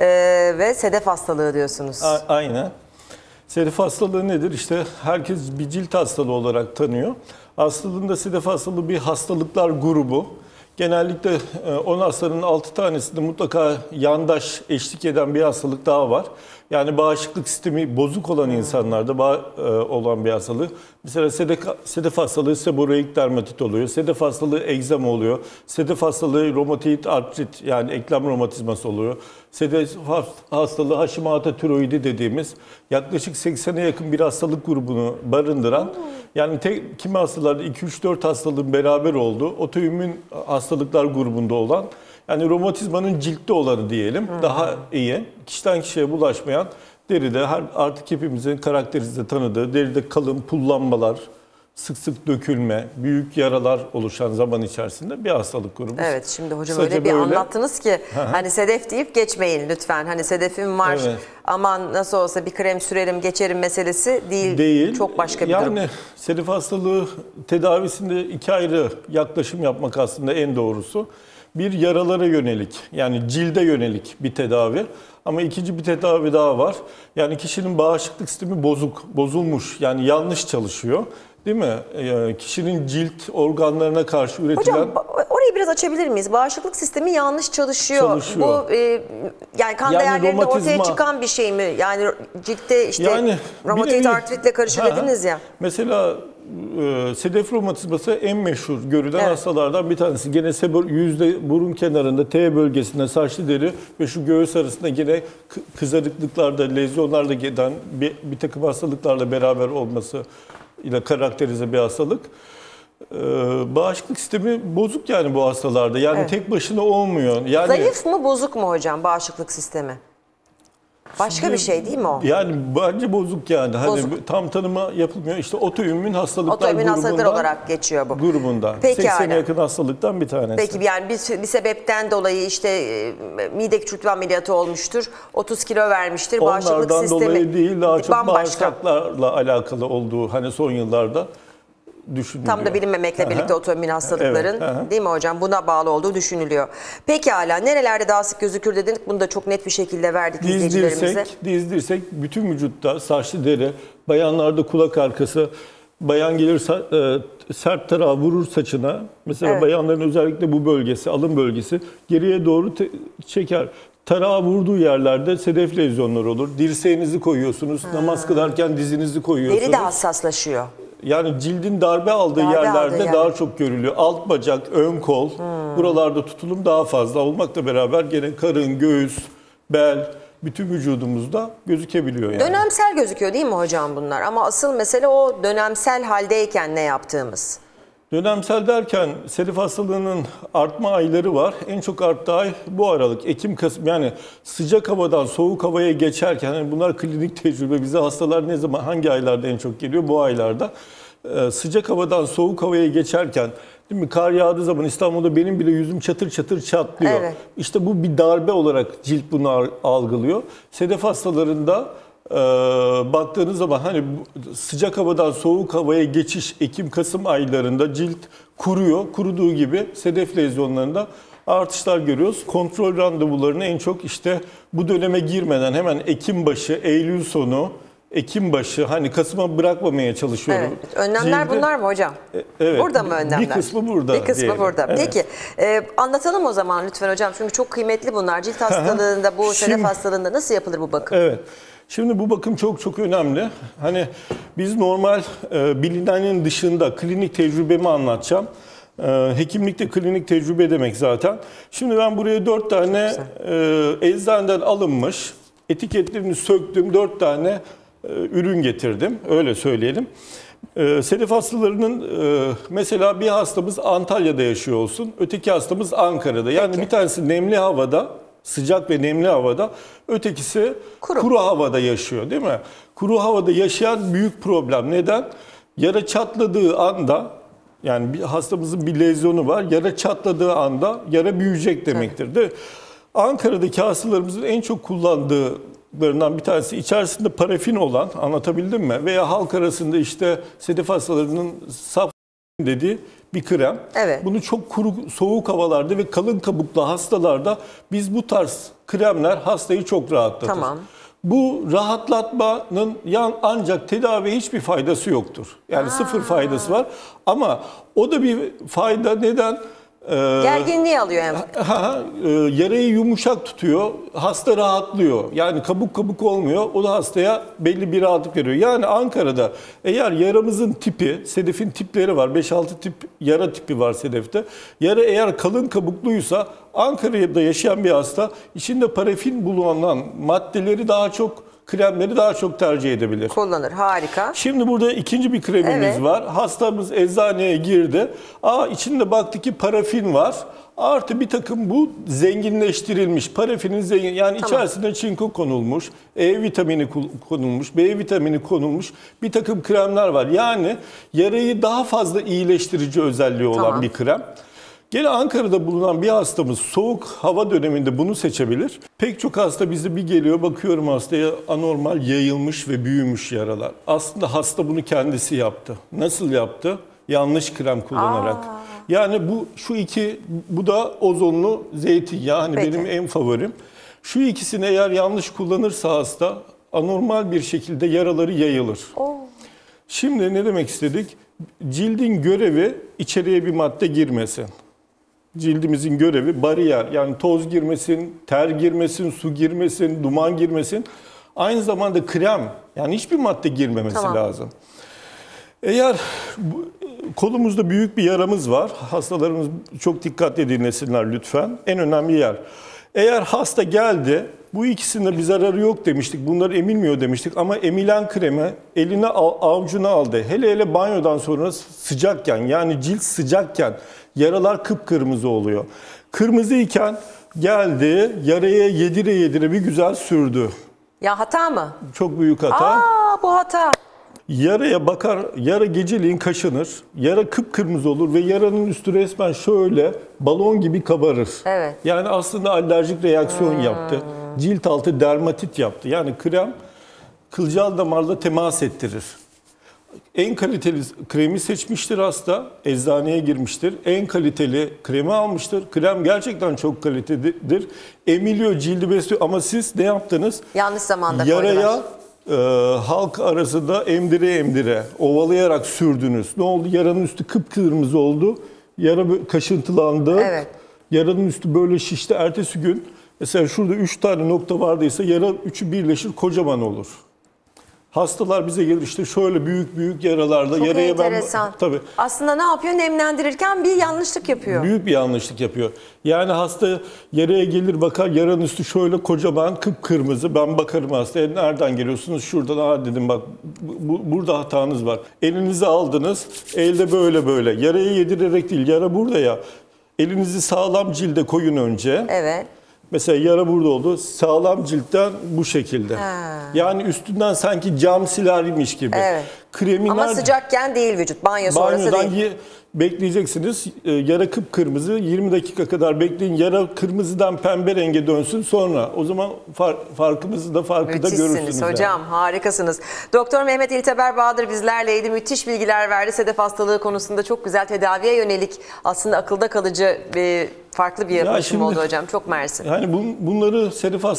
A: Ve sedef hastalığı diyorsunuz.
E: Aynen. Sedef hastalığı nedir? İşte herkes bir cilt hastalığı olarak tanıyor. Aslında sedef hastalığı bir hastalıklar grubu. Genellikle 10 hastanın 6 tanesinde mutlaka yandaş eşlik eden bir hastalık daha var. Yani bağışıklık sistemi bozuk olan insanlarda olan bir hastalık. Mesela sedef hastalığı seboroik dermatit oluyor. Sedef hastalığı egzama oluyor. Sedef hastalığı romatoid artrit yani eklem romatizması oluyor. Sedef hastalığı Hashimoto tiroidi dediğimiz yaklaşık 80'e yakın bir hastalık grubunu barındıran yani kimi hastalarda 2-3-4 hastalığın beraber olduğu otoimmün hastalıklar grubunda olan yani romatizmanın ciltte olanı diyelim daha iyi. Kişiden kişiye bulaşmayan deride artık hepimizin karakterisinde tanıdığı deride kalın pullanmalar, sık sık dökülme, büyük yaralar oluşan zaman içerisinde bir hastalık grubu.
A: Evet, şimdi hocam
E: Kısaca
A: öyle bir
E: böyle.
A: anlattınız ki hani sedef deyip geçmeyin lütfen. Hani sedefim var,
E: Evet.
A: aman nasıl olsa bir krem sürerim geçerim meselesi değil.
E: Değil.
A: Çok başka bir durum.
E: Yani sedef hastalığı tedavisinde 2 ayrı yaklaşım yapmak aslında en doğrusu. Bir yaralara yönelik yani cilde yönelik bir tedavi ama ikinci bir tedavi daha var. Yani kişinin bağışıklık sistemi bozulmuş yani yanlış çalışıyor. Değil mi? Kişinin cilt organlarına karşı üretilen...
A: Hocam orayı biraz açabilir miyiz? Bağışıklık sistemi yanlış çalışıyor. Bu yani kan değerlerinde ortaya çıkan bir şey mi? Yani ciltte işte
E: Yani
A: romatoid artritle karışır dediniz ya.
E: Mesela sedef romatizması en meşhur görülen hastalardan bir tanesi. Gene yüzde burun kenarında T bölgesinde saçlı deri ve şu göğüs arasında gene kızarıklıklarda, lezyonlarla gelen bir takım hastalıklarla beraber olması ile karakterize bir hastalık. Bağışıklık sistemi bozuk yani bu hastalarda. Yani tek başına olmuyor. Yani
A: Zayıf mı bozuk mu hocam bağışıklık sistemi? Başka bir şey değil mi o?
E: Yani bence bozuk yani. Hani
A: Bozuk.
E: tam tanıma yapılmıyor. İşte otoimmün hastalıklar
A: Otoimmün hastalıklar
E: grubundan,
A: olarak geçiyor bu.
E: Grubundan.
A: Peki
E: 80'e yakın hastalıktan bir tanesi.
A: Peki yani bir sebepten dolayı işte mide küçültme ameliyatı olmuştur. 30 kilo vermiştir. Bağışıklık
E: Onlardan
A: sistemi
E: dolayı değil daha çok
A: bambaşka.
E: bağırsaklarla alakalı olduğu hani son yıllarda düşünülüyor.
A: Tam da bilinmemekle birlikte otoimmün hastalıkların
E: Evet,
A: değil mi hocam? Buna bağlı olduğu düşünülüyor. Pekala nerelerde daha sık gözükür dedik. Bunu da çok net bir şekilde verdik izleyicilerimize.
E: Diz dirsek bütün vücutta saçlı deri, bayanlarda kulak arkası, bayan gelir sert tarağı vurur saçına. Mesela bayanların özellikle bu bölgesi, alın bölgesi geriye doğru çeker. Tarağı vurduğu yerlerde sedef lezyonları olur. Dirseğinizi koyuyorsunuz, namaz kılarken dizinizi koyuyorsunuz.
A: Deri de hassaslaşıyor.
E: Yani cildin darbe aldığı yerlerde daha çok görülüyor. Alt bacak, ön kol, buralarda tutulum daha fazla olmakla beraber gene karın, göğüs, bel, bütün vücudumuzda gözükebiliyor yani.
A: Dönemsel gözüküyor değil mi hocam bunlar? Ama asıl mesele o dönemsel haldeyken ne yaptığımız.
E: Dönemsel derken sedef hastalığının artma ayları var. En çok arttığı ay bu aralık. Ekim, Kasım yani sıcak havadan soğuk havaya geçerken yani bunlar klinik tecrübe. Bize hastalar ne zaman hangi aylarda en çok geliyor? Bu aylarda. Sıcak havadan soğuk havaya geçerken değil mi? Kar yağdığı zaman İstanbul'da benim bile yüzüm çatır çatır çatlıyor.
A: Evet.
E: İşte bu bir darbe olarak cilt bunu algılıyor. Sedef hastalarında baktığınız zaman hani sıcak havadan soğuk havaya geçiş Ekim-Kasım aylarında cilt kuruyor. Kuruduğu gibi sedef lezyonlarında artışlar görüyoruz. Kontrol randevularını en çok işte bu döneme girmeden hemen Ekim başı, Eylül sonu, Ekim başı, hani Kasım'a bırakmamaya çalışıyorum.
A: Evet. Önlemler bunlar mı hocam?
E: Evet.
A: Burada mı önlemler?
E: Bir kısmı burada.
A: Bir kısmı
E: diyelim.
A: burada.
E: Evet.
A: Peki anlatalım o zaman lütfen hocam. Çünkü çok kıymetli bunlar. Cilt hastalığında, bu sedef hastalığında nasıl yapılır bu bakım?
E: Evet. Şimdi bu bakım çok çok önemli. Hani biz normal bilinenin dışında klinik tecrübemi anlatacağım. Hekimlik de klinik tecrübe demek zaten. Şimdi ben buraya 4 tane eczaneden alınmış, etiketlerini söktüm, 4 tane ürün getirdim. Öyle söyleyelim. Sedef hastalarının mesela bir hastamız Antalya'da yaşıyor olsun, öteki hastamız Ankara'da. Yani
A: Peki.
E: bir tanesi nemli havada, sıcak ve nemli havada, ötekisi kuru havada yaşıyor, değil mi? Kuru havada yaşayan büyük problem. Neden? Yara çatladığı anda, yani bir hastamızın bir lezyonu var, yara çatladığı anda yara büyüyecek demektir. De Ankara'daki hastalarımızın en çok kullandıklarından bir tanesi içerisinde parafin olan, anlatabildim mi? Veya halk arasında işte sedef hastalarının saf dediği bir krem.
A: Evet.
E: Bunu çok kuru, soğuk havalarda ve kalın kabuklu hastalarda biz bu tarz kremler hastayı çok rahatlatır.
A: Tamam.
E: Bu rahatlatmanın ancak tedaviye hiçbir faydası yoktur. Yani sıfır faydası var. Ama o da bir fayda. Neden?
A: Gerginliği alıyor yani.
E: Yarayı yumuşak tutuyor. Hasta rahatlıyor. Yani kabuk kabuk olmuyor. O da hastaya belli bir rahatlık veriyor. Yani Ankara'da eğer yaramızın tipi, sedefin tipleri var. 5-6 tip yara tipi var sedefte. Yara eğer kalın kabukluysa Ankara'da yaşayan bir hasta içinde parafin bulunan maddeleri daha çok, kremleri daha çok tercih edebilir.
A: Kullanır. Harika.
E: Şimdi burada ikinci bir kremimiz
A: Evet.
E: var. Hastamız eczaneye girdi. İçinde baktı ki parafin var. Artı bir takım bu zenginleştirilmiş. Parafinin zengin, yani içerisinde çinko konulmuş, E vitamini konulmuş, B vitamini konulmuş bir takım kremler var. Yani yarayı daha fazla iyileştirici özelliği olan bir krem. Gene Ankara'da bulunan bir hastamız soğuk hava döneminde bunu seçebilir. Pek çok hasta bize bir geliyor, bakıyorum hastaya anormal yayılmış ve büyümüş yaralar. Aslında hasta bunu kendisi yaptı. Nasıl yaptı? Yanlış krem kullanarak. Yani bu da ozonlu zeytinyağı. Hani
A: Peki.
E: benim en favorim. Şu ikisini eğer yanlış kullanırsa hasta anormal bir şekilde yaraları yayılır. Şimdi ne demek istedik? Cildin görevi içeriye bir madde girmesin. Cildimizin görevi bariyer. Yani toz girmesin, ter girmesin, su girmesin, duman girmesin. Aynı zamanda krem, yani hiçbir madde girmemesi lazım. Eğer kolumuzda büyük bir yaramız var, hastalarımız çok dikkatli dinlesinler lütfen. En önemli yer. Eğer hasta geldi, bu ikisinde bir zararı yok demiştik, bunlar emilmiyor demiştik ama emilen kremi eline avucuna aldı. Hele hele banyodan sonra sıcakken, yani cilt sıcakken yaralar kıpkırmızı oluyor. Kırmızıyken geldi, yaraya yedire yedire bir güzel sürdü.
A: Ya hata mı?
E: Çok büyük hata.
A: Bu hata.
E: Yaraya bakar, yara geceliğin kaşınır, yara kıpkırmızı olur ve yaranın üstü resmen şöyle balon gibi kabarır.
A: Evet.
E: Yani aslında alerjik reaksiyon yaptı. Cilt altı dermatit yaptı. Yani krem kılcal damarla temas ettirir. En kaliteli kremi seçmiştir hasta, eczaneye girmiştir. En kaliteli kremi almıştır. Krem gerçekten çok kalitelidir. Emiliyor, cildi besliyor ama siz ne yaptınız?
A: Yanlış zamanda
E: Yaraya
A: koydular.
E: halk arasında emdire emdire, ovalayarak sürdünüz. Ne oldu? Yaranın üstü kıpkırmızı oldu. Yara kaşıntılandı.
A: Evet.
E: Yaranın üstü böyle şişti. Ertesi gün mesela şurada 3 tane nokta vardıysa yara üçü birleşir, kocaman olur. Hastalar bize gelir işte şöyle büyük büyük yaralarda.
A: Çok
E: yaraya
A: enteresan.
E: Tabii.
A: Aslında ne yapıyor? Nemlendirirken bir yanlışlık yapıyor.
E: Büyük bir yanlışlık yapıyor. Yani hasta yaraya gelir bakar, yaranın üstü şöyle kocaman kıpkırmızı. Ben bakarım hastaya, nereden geliyorsunuz? Şuradan. Dedim bak burada hatanız var. Elinizi aldınız, elde böyle böyle. Yaraya yedirerek değil, yara burada ya. Elinizi sağlam cilde koyun önce.
A: Evet.
E: Mesela yara burada oldu. Sağlam ciltten bu şekilde. Yani üstünden sanki cam silermiş gibi.
A: Evet.
E: Kremin
A: Ama sıcakken değil vücut. Banyo sonrası
E: banyodan
A: değil.
E: bekleyeceksiniz. Yara kıpkırmızı 20 dakika kadar bekleyin. Yara kırmızıdan pembe renge dönsün sonra. O zaman farkımızı da görürsünüz.
A: Müthişsiniz hocam, harikasınız. Doktor Mehmet İlteber Bahadır bizlerleydi. Müthiş bilgiler verdi. Sedef hastalığı konusunda çok güzel tedaviye yönelik aslında akılda kalıcı farklı bir yaklaşım oldu hocam. Çok mersi.
E: Yani bunları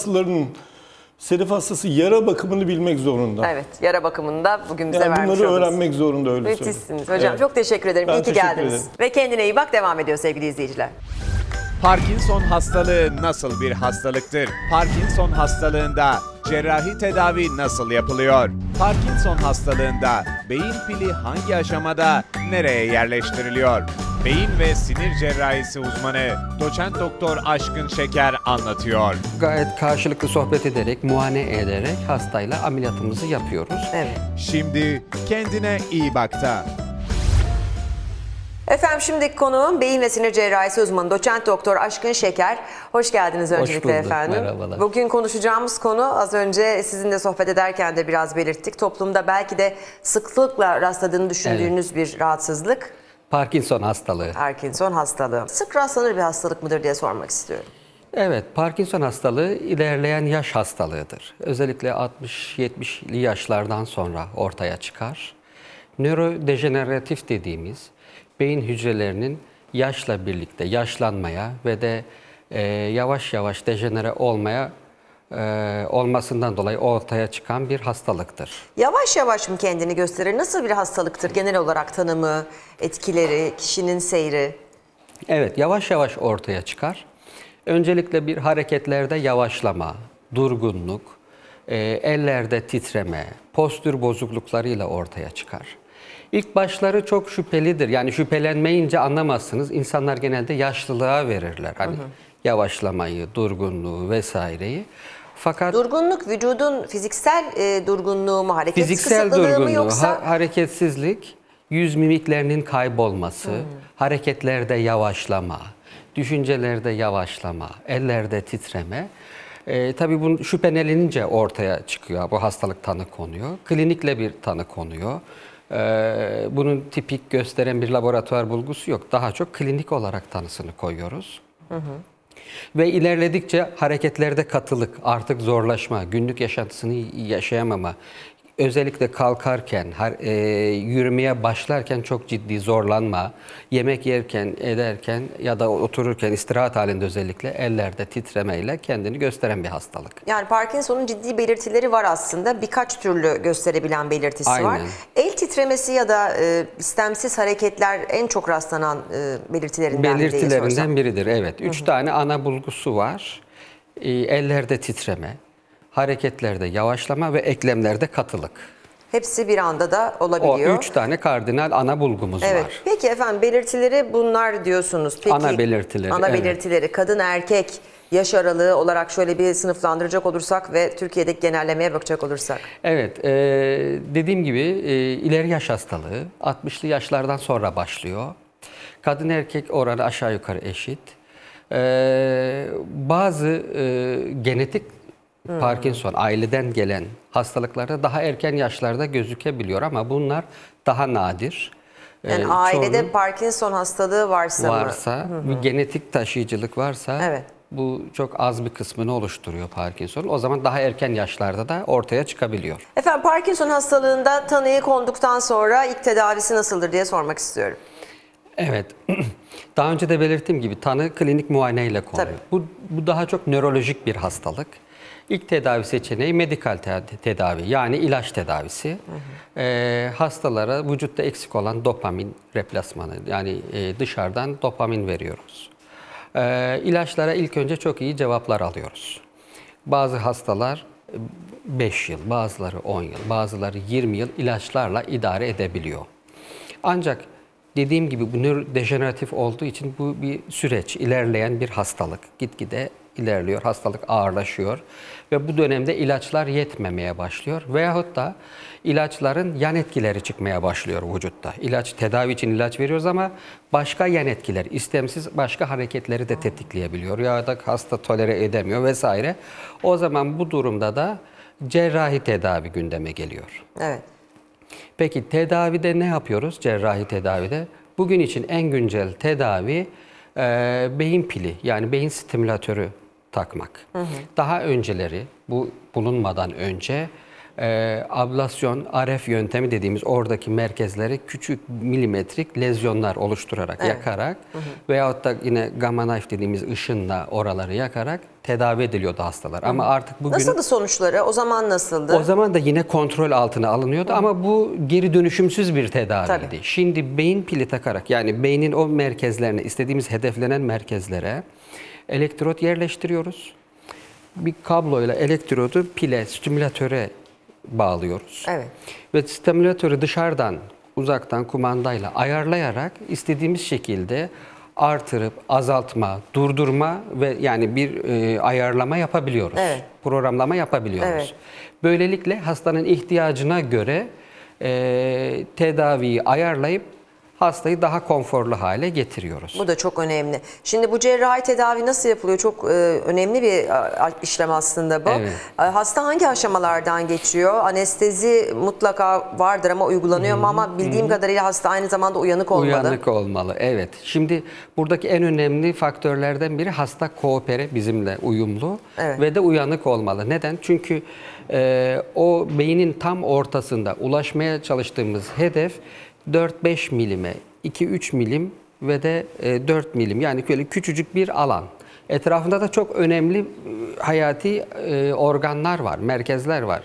E: sedef hastası yara bakımını bilmek zorunda.
A: Evet, yara bakımında bugün bize
E: yani
A: vermiş
E: bunları
A: oldunuz.
E: öğrenmek zorunda, öyle söyleyeyim.
A: Müthişsiniz hocam.
E: Evet.
A: Çok teşekkür ederim.
E: Ben
A: İyi ki
E: teşekkür
A: geldiniz.
E: ederim.
A: Ve kendine iyi bak, devam ediyor sevgili izleyiciler.
C: Parkinson hastalığı nasıl bir hastalıktır? Parkinson hastalığında cerrahi tedavi nasıl yapılıyor? Parkinson hastalığında beyin pili hangi aşamada nereye yerleştiriliyor? Beyin ve sinir cerrahisi uzmanı Doçent Doktor Aşkın Şeker anlatıyor.
F: Gayet karşılıklı sohbet ederek, muayene ederek hastayla ameliyatımızı yapıyoruz.
A: Evet.
C: Şimdi kendine iyi bakta.
A: Efendim şimdiki konuğum beyin ve sinir cerrahisi uzmanı Doçent Doktor Aşkın Şeker. Hoş geldiniz öncelikle
F: bulduk,
A: efendim.
F: merhabalar.
A: Bugün konuşacağımız konu az önce sizinle sohbet ederken de biraz belirttik. Toplumda belki de sıklıkla rastladığını düşündüğünüz bir rahatsızlık.
F: Parkinson hastalığı.
A: Parkinson hastalığı. Sık rastlanır bir hastalık mıdır diye sormak istiyorum.
F: Evet, Parkinson hastalığı ilerleyen yaş hastalığıdır. Özellikle 60-70'li yaşlardan sonra ortaya çıkar. Nörodejeneratif dediğimiz beyin hücrelerinin yaşla birlikte yaşlanmaya ve de yavaş yavaş dejenere olmasından dolayı ortaya çıkan bir hastalıktır.
A: Yavaş yavaş mı kendini gösterir? Nasıl bir hastalıktır genel olarak tanımı, etkileri, kişinin seyri?
F: Evet, yavaş yavaş ortaya çıkar. Öncelikle bir hareketlerde yavaşlama, durgunluk, ellerde titreme, postür bozukluklarıyla ortaya çıkar. İlk başları çok şüphelidir. Yani şüphelenmeyince anlamazsınız. İnsanlar genelde yaşlılığa verirler. Hani yavaşlamayı, durgunluğu vesaireyi. Fakat
A: Durgunluk vücudun fiziksel durgunluğu mu, hareket
F: fiziksel
A: kısıtlılığı mı
F: durgunluğu,
A: yoksa?
F: hareketsizlik, yüz mimiklerinin kaybolması, hareketlerde yavaşlama, düşüncelerde yavaşlama, ellerde titreme. Tabii bu şüphelenince ortaya çıkıyor. Bu hastalık tanı konuyor. Klinikle bir tanı konuyor. Bunun tipik gösteren bir laboratuvar bulgusu yok. Daha çok klinik olarak tanısını koyuyoruz. Ve ilerledikçe hareketlerde katılık, artık zorlaşma, günlük yaşantısını yaşayamama, özellikle kalkarken, yürümeye başlarken çok ciddi zorlanma, yemek yerken, ederken ya da otururken istirahat halinde özellikle ellerde titremeyle kendini gösteren bir hastalık.
A: Yani Parkinson'un ciddi belirtileri var aslında. Birkaç türlü gösterebilen belirtisi var.
F: Aynen.
A: El titremesi ya da istemsiz hareketler en çok rastlanan belirtilerinden biri diye sorsam.
F: Belirtilerinden biridir, evet. 3 tane ana bulgusu var. Ellerde titreme, hareketlerde yavaşlama ve eklemlerde katılık.
A: Hepsi bir anda da
F: O
A: olabiliyor.
F: 3 tane kardinal ana bulgumuz
A: Evet.
F: var.
A: Peki efendim belirtileri bunlar diyorsunuz. Peki,
F: Ana belirtileri,
A: Ana
F: evet.
A: belirtileri kadın erkek yaş aralığı olarak şöyle bir sınıflandıracak olursak ve Türkiye'deki genellemeye bakacak olursak.
F: Evet, dediğim gibi ileri yaş hastalığı 60'lı yaşlardan sonra başlıyor. Kadın erkek oranı aşağı yukarı eşit. Bazı genetik Parkinson aileden gelen hastalıklarda daha erken yaşlarda gözükebiliyor ama bunlar daha nadir.
A: Yani ailede
F: Çoğunun
A: Parkinson hastalığı varsa mı?
F: bir genetik taşıyıcılık varsa
A: Evet.
F: bu çok az bir kısmını oluşturuyor Parkinson. O zaman daha erken yaşlarda da ortaya çıkabiliyor.
A: Efendim Parkinson hastalığında tanıyı konduktan sonra ilk tedavisi nasıldır diye sormak istiyorum.
F: Evet. Daha önce de belirttiğim gibi tanı klinik muayeneyle konuluyor. Bu daha çok nörolojik bir hastalık. İlk tedavi seçeneği medikal tedavi yani ilaç tedavisi. Hastalara vücutta eksik olan dopamin replasmanı yani dışarıdan dopamin veriyoruz. İlaçlara ilk önce çok iyi cevaplar alıyoruz. Bazı hastalar 5 yıl, bazıları 10 yıl, bazıları 20 yıl ilaçlarla idare edebiliyor. Ancak dediğim gibi bu nörodejeneratif olduğu için bu bir süreç, ilerleyen bir hastalık. Gitgide ilerliyor, hastalık ağırlaşıyor ve bu dönemde ilaçlar yetmemeye başlıyor veyahut da ilaçların yan etkileri çıkmaya başlıyor vücutta. Tedavi için ilaç veriyoruz ama başka yan etkiler, istemsiz başka hareketleri de tetikleyebiliyor ya da hasta tolere edemiyor vesaire. O zaman bu durumda da cerrahi tedavi gündeme geliyor.
A: Evet.
F: Peki tedavide ne yapıyoruz cerrahi tedavide? bugün için en güncel tedavi beyin pili, yani beyin stimülatörü takmak. Daha önceleri, bu bulunmadan önce ablasyon, RF yöntemi dediğimiz oradaki merkezleri küçük milimetrik lezyonlar oluşturarak, yakarak veyahut da yine gamma knife dediğimiz ışınla oraları yakarak tedavi ediliyordu hastalar. Ama artık bugün...
A: Nasıldı sonuçları? O zaman nasıldı?
F: O zaman da yine kontrol altına alınıyordu ama bu geri dönüşümsüz bir tedaviydi.
A: Tabii.
F: Şimdi beyin pili takarak, yani beynin o merkezlerine, istediğimiz hedeflenen merkezlere elektrot yerleştiriyoruz. Bir kabloyla elektrodu pile, stimülatöre bağlıyoruz.
A: Evet.
F: Ve stimülatörü dışarıdan, uzaktan kumandayla ayarlayarak istediğimiz şekilde artırıp, azaltma, durdurma ve yani bir ayarlama yapabiliyoruz.
A: Evet.
F: Programlama yapabiliyoruz.
A: Evet.
F: Böylelikle hastanın ihtiyacına göre tedaviyi ayarlayıp hastayı daha konforlu hale getiriyoruz.
A: Bu da çok önemli. Şimdi bu cerrahi tedavi nasıl yapılıyor? Çok önemli bir işlem aslında bu.
F: Evet.
A: Hasta hangi aşamalardan geçiyor? Anestezi mutlaka vardır ama uygulanıyor mu? Ama bildiğim kadarıyla hasta aynı zamanda uyanık olmalı.
F: Uyanık olmalı, evet. Şimdi buradaki en önemli faktörlerden biri hasta koopere, bizimle uyumlu ve de uyanık olmalı. Neden? Çünkü o beynin tam ortasında ulaşmaya çalıştığımız hedef 4-5 milime, 2-3 milim ve de 4 milim, yani böyle küçücük bir alan. Etrafında da çok önemli hayati organlar var, merkezler var.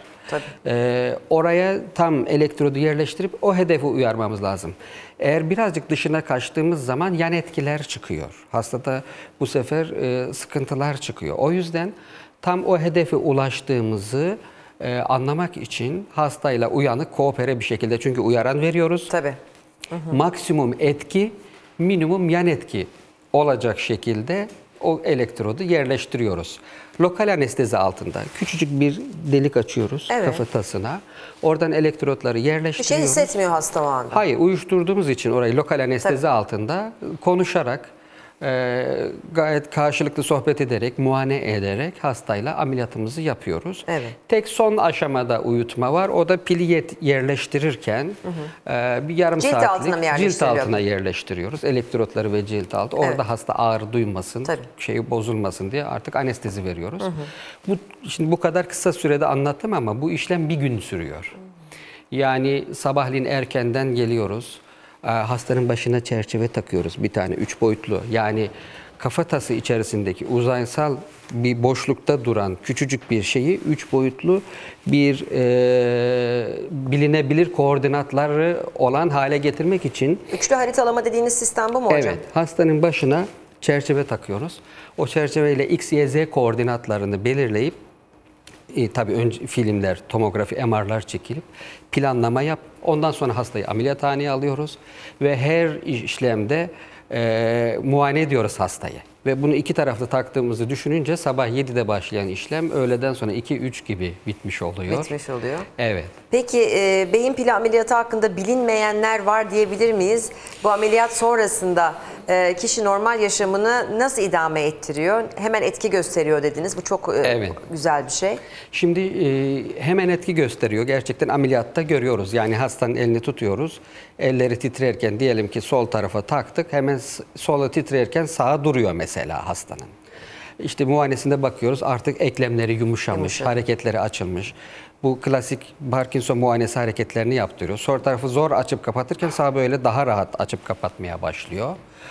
F: Oraya tam elektrodu yerleştirip o hedefi uyarmamız lazım. Eğer birazcık dışına kaçtığımız zaman yan etkiler çıkıyor. Hastada bu sefer sıkıntılar çıkıyor. O yüzden tam o hedefe ulaştığımızı anlamak için hastayla uyanık, koopere bir şekilde, çünkü uyaran veriyoruz.
A: Tabii.
F: Maksimum etki, minimum yan etki olacak şekilde o elektrodu yerleştiriyoruz. Lokal anestezi altında küçücük bir delik açıyoruz kafatasına. Oradan elektrotları
A: Bir
F: yerleştiriyoruz.
A: şey hissetmiyor hasta o anda.
F: Hayır, uyuşturduğumuz için orayı lokal anestezi altında konuşarak, gayet karşılıklı sohbet ederek, muayene ederek hastayla ameliyatımızı yapıyoruz.
A: Evet.
F: Tek son aşamada uyutma var. O da pili yerleştirirken bir yarım
A: Cilt
F: saatlik
A: altına mı
F: cilt
A: yerleştiriliyor?
F: altına yerleştiriyoruz. Elektrotları ve cilt altı. Orada hasta ağrı duymasın, şeyi bozulmasın diye artık anestezi veriyoruz. Şimdi bu kadar kısa sürede anlattım ama bu işlem bir gün sürüyor. Yani sabahleyin erkenden geliyoruz. Hastanın başına çerçeve takıyoruz, bir tane 3 boyutlu. Yani kafatası içerisindeki uzaysal bir boşlukta duran küçücük bir şeyi 3 boyutlu bir bilinebilir koordinatları olan hale getirmek için.
A: Üçlü haritalama dediğiniz sistem bu mu hocam?
F: Evet, hastanın başına çerçeve takıyoruz. O çerçeveyle X, Y, Z koordinatlarını belirleyip tabii önce filmler, tomografi, MR'lar çekilip planlama yap. Ondan sonra hastayı ameliyathaneye alıyoruz ve her işlemde muayene ediyoruz hastayı. Ve bunu iki taraflı taktığımızı düşününce sabah 7'de başlayan işlem öğleden sonra 2-3 gibi bitmiş oluyor.
A: Bitmiş oluyor.
F: Evet.
A: Peki beyin pili ameliyatı hakkında bilinmeyenler var diyebilir miyiz? Bu ameliyat sonrasında kişi normal yaşamını nasıl idame ettiriyor? Hemen etki gösteriyor dediniz. Bu çok güzel bir şey.
F: Şimdi hemen etki gösteriyor. Gerçekten ameliyatta görüyoruz. Yani hastanın elini tutuyoruz. Elleri titrerken diyelim ki sol tarafa taktık. Hemen sola titrerken sağa duruyor mesela hastanın. İşte muayenesinde bakıyoruz, artık eklemleri yumuşamış, hareketleri açılmış. Bu klasik Parkinson muayenesi hareketlerini yaptırıyor. Sol tarafı zor açıp kapatırken sağ böyle daha rahat açıp kapatmaya başlıyor.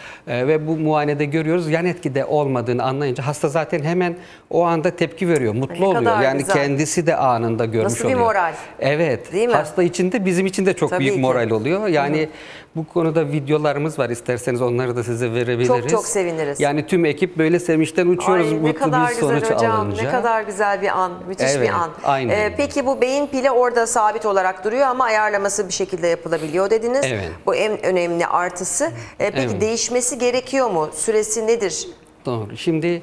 F: Ve bu muayenede görüyoruz, yan etkide olmadığını anlayınca hasta zaten hemen o anda tepki veriyor, mutlu oluyor. Yani
A: güzel.
F: Kendisi de anında görmüş
A: Nasıl
F: oluyor.
A: bir moral?
F: Evet.
A: Değil mi?
F: Hasta için de bizim için de çok
A: Tabii
F: büyük
A: ki.
F: moral oluyor. Yani bu konuda videolarımız var. İsterseniz onları da size verebiliriz.
A: Çok çok seviniriz.
F: Yani tüm ekip böyle sevinçten uçuyoruz,
A: Ay, ne
F: mutlu
A: kadar
F: bir
A: güzel
F: sonuç
A: hocam,
F: alınca.
A: ne kadar güzel bir an, müthiş bir an.
F: Aynen.
A: Peki bu beyin pili orada sabit olarak duruyor ama ayarlaması bir şekilde yapılabiliyor dediniz.
F: Evet.
A: Bu en önemli artısı. Peki değişmesi gerekiyor mu? Süresi nedir?
F: Doğru. Şimdi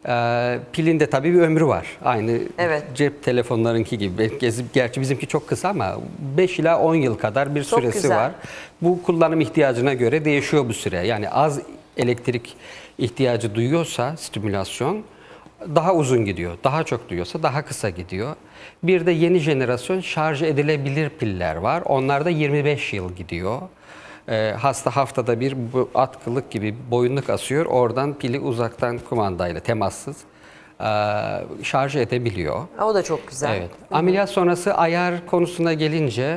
F: pilin de tabii bir ömrü var. Aynı cep telefonlarınki gibi. Gerçi bizimki çok kısa ama 5 ila 10 yıl kadar bir
A: Çok
F: süresi
A: güzel.
F: var. Bu kullanım ihtiyacına göre değişiyor bu süre. Yani az elektrik ihtiyacı duyuyorsa stimülasyon daha uzun gidiyor. Daha çok duyuyorsa daha kısa gidiyor. Bir de yeni jenerasyon şarj edilebilir piller var. Onlar da 25 yıl gidiyor. Hasta haftada bir bu atkılık gibi boyunluk asıyor. Oradan pili uzaktan kumandayla temassız şarj edebiliyor.
A: O da çok güzel.
F: Evet. Ameliyat sonrası ayar konusuna gelince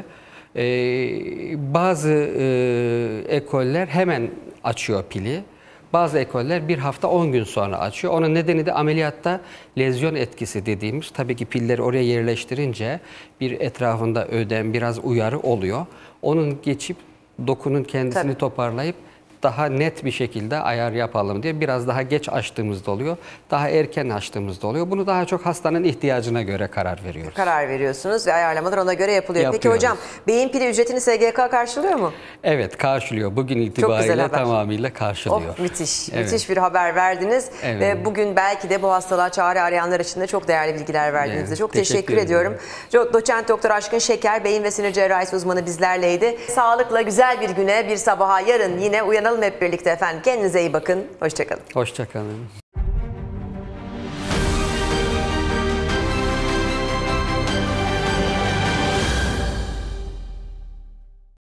F: bazı ekoller hemen açıyor pili. Bazı ekoller bir hafta 10 gün sonra açıyor. Onun nedeni de ameliyatta lezyon etkisi dediğimiz. Tabii ki pilleri oraya yerleştirince bir etrafında ödem, biraz uyarı oluyor. Onun geçip dokunun kendisini toparlayıp daha net bir şekilde ayar yapalım diye biraz daha geç açtığımızda oluyor. Daha erken açtığımızda oluyor. Bunu daha çok hastanın ihtiyacına göre karar veriyoruz.
A: Karar veriyorsunuz ve ayarlamalar ona göre yapılıyor. Peki
F: Yapıyoruz.
A: hocam, beyin pili ücretini SGK karşılıyor mu?
F: Evet, karşılıyor. Bugün
A: güzel
F: itibariyle
A: haber.
F: tamamıyla karşılıyor.
A: Oh, müthiş.
F: Evet.
A: Müthiş bir haber verdiniz.
F: Evet.
A: Ve bugün belki de bu hastalığa çare arayanlar için de çok değerli bilgiler verdiniz.
F: Evet,
A: Çok
F: teşekkür
A: teşekkür ediyorum. Doçent Doktor Aşkın Şeker, beyin ve sinir cerrahisi uzmanı bizlerleydi. Sağlıkla güzel bir güne, bir sabaha, yarın yine uyanalım hep birlikte efendim. Kendinize iyi bakın. Hoşça kalın.
F: Hoşça kalın.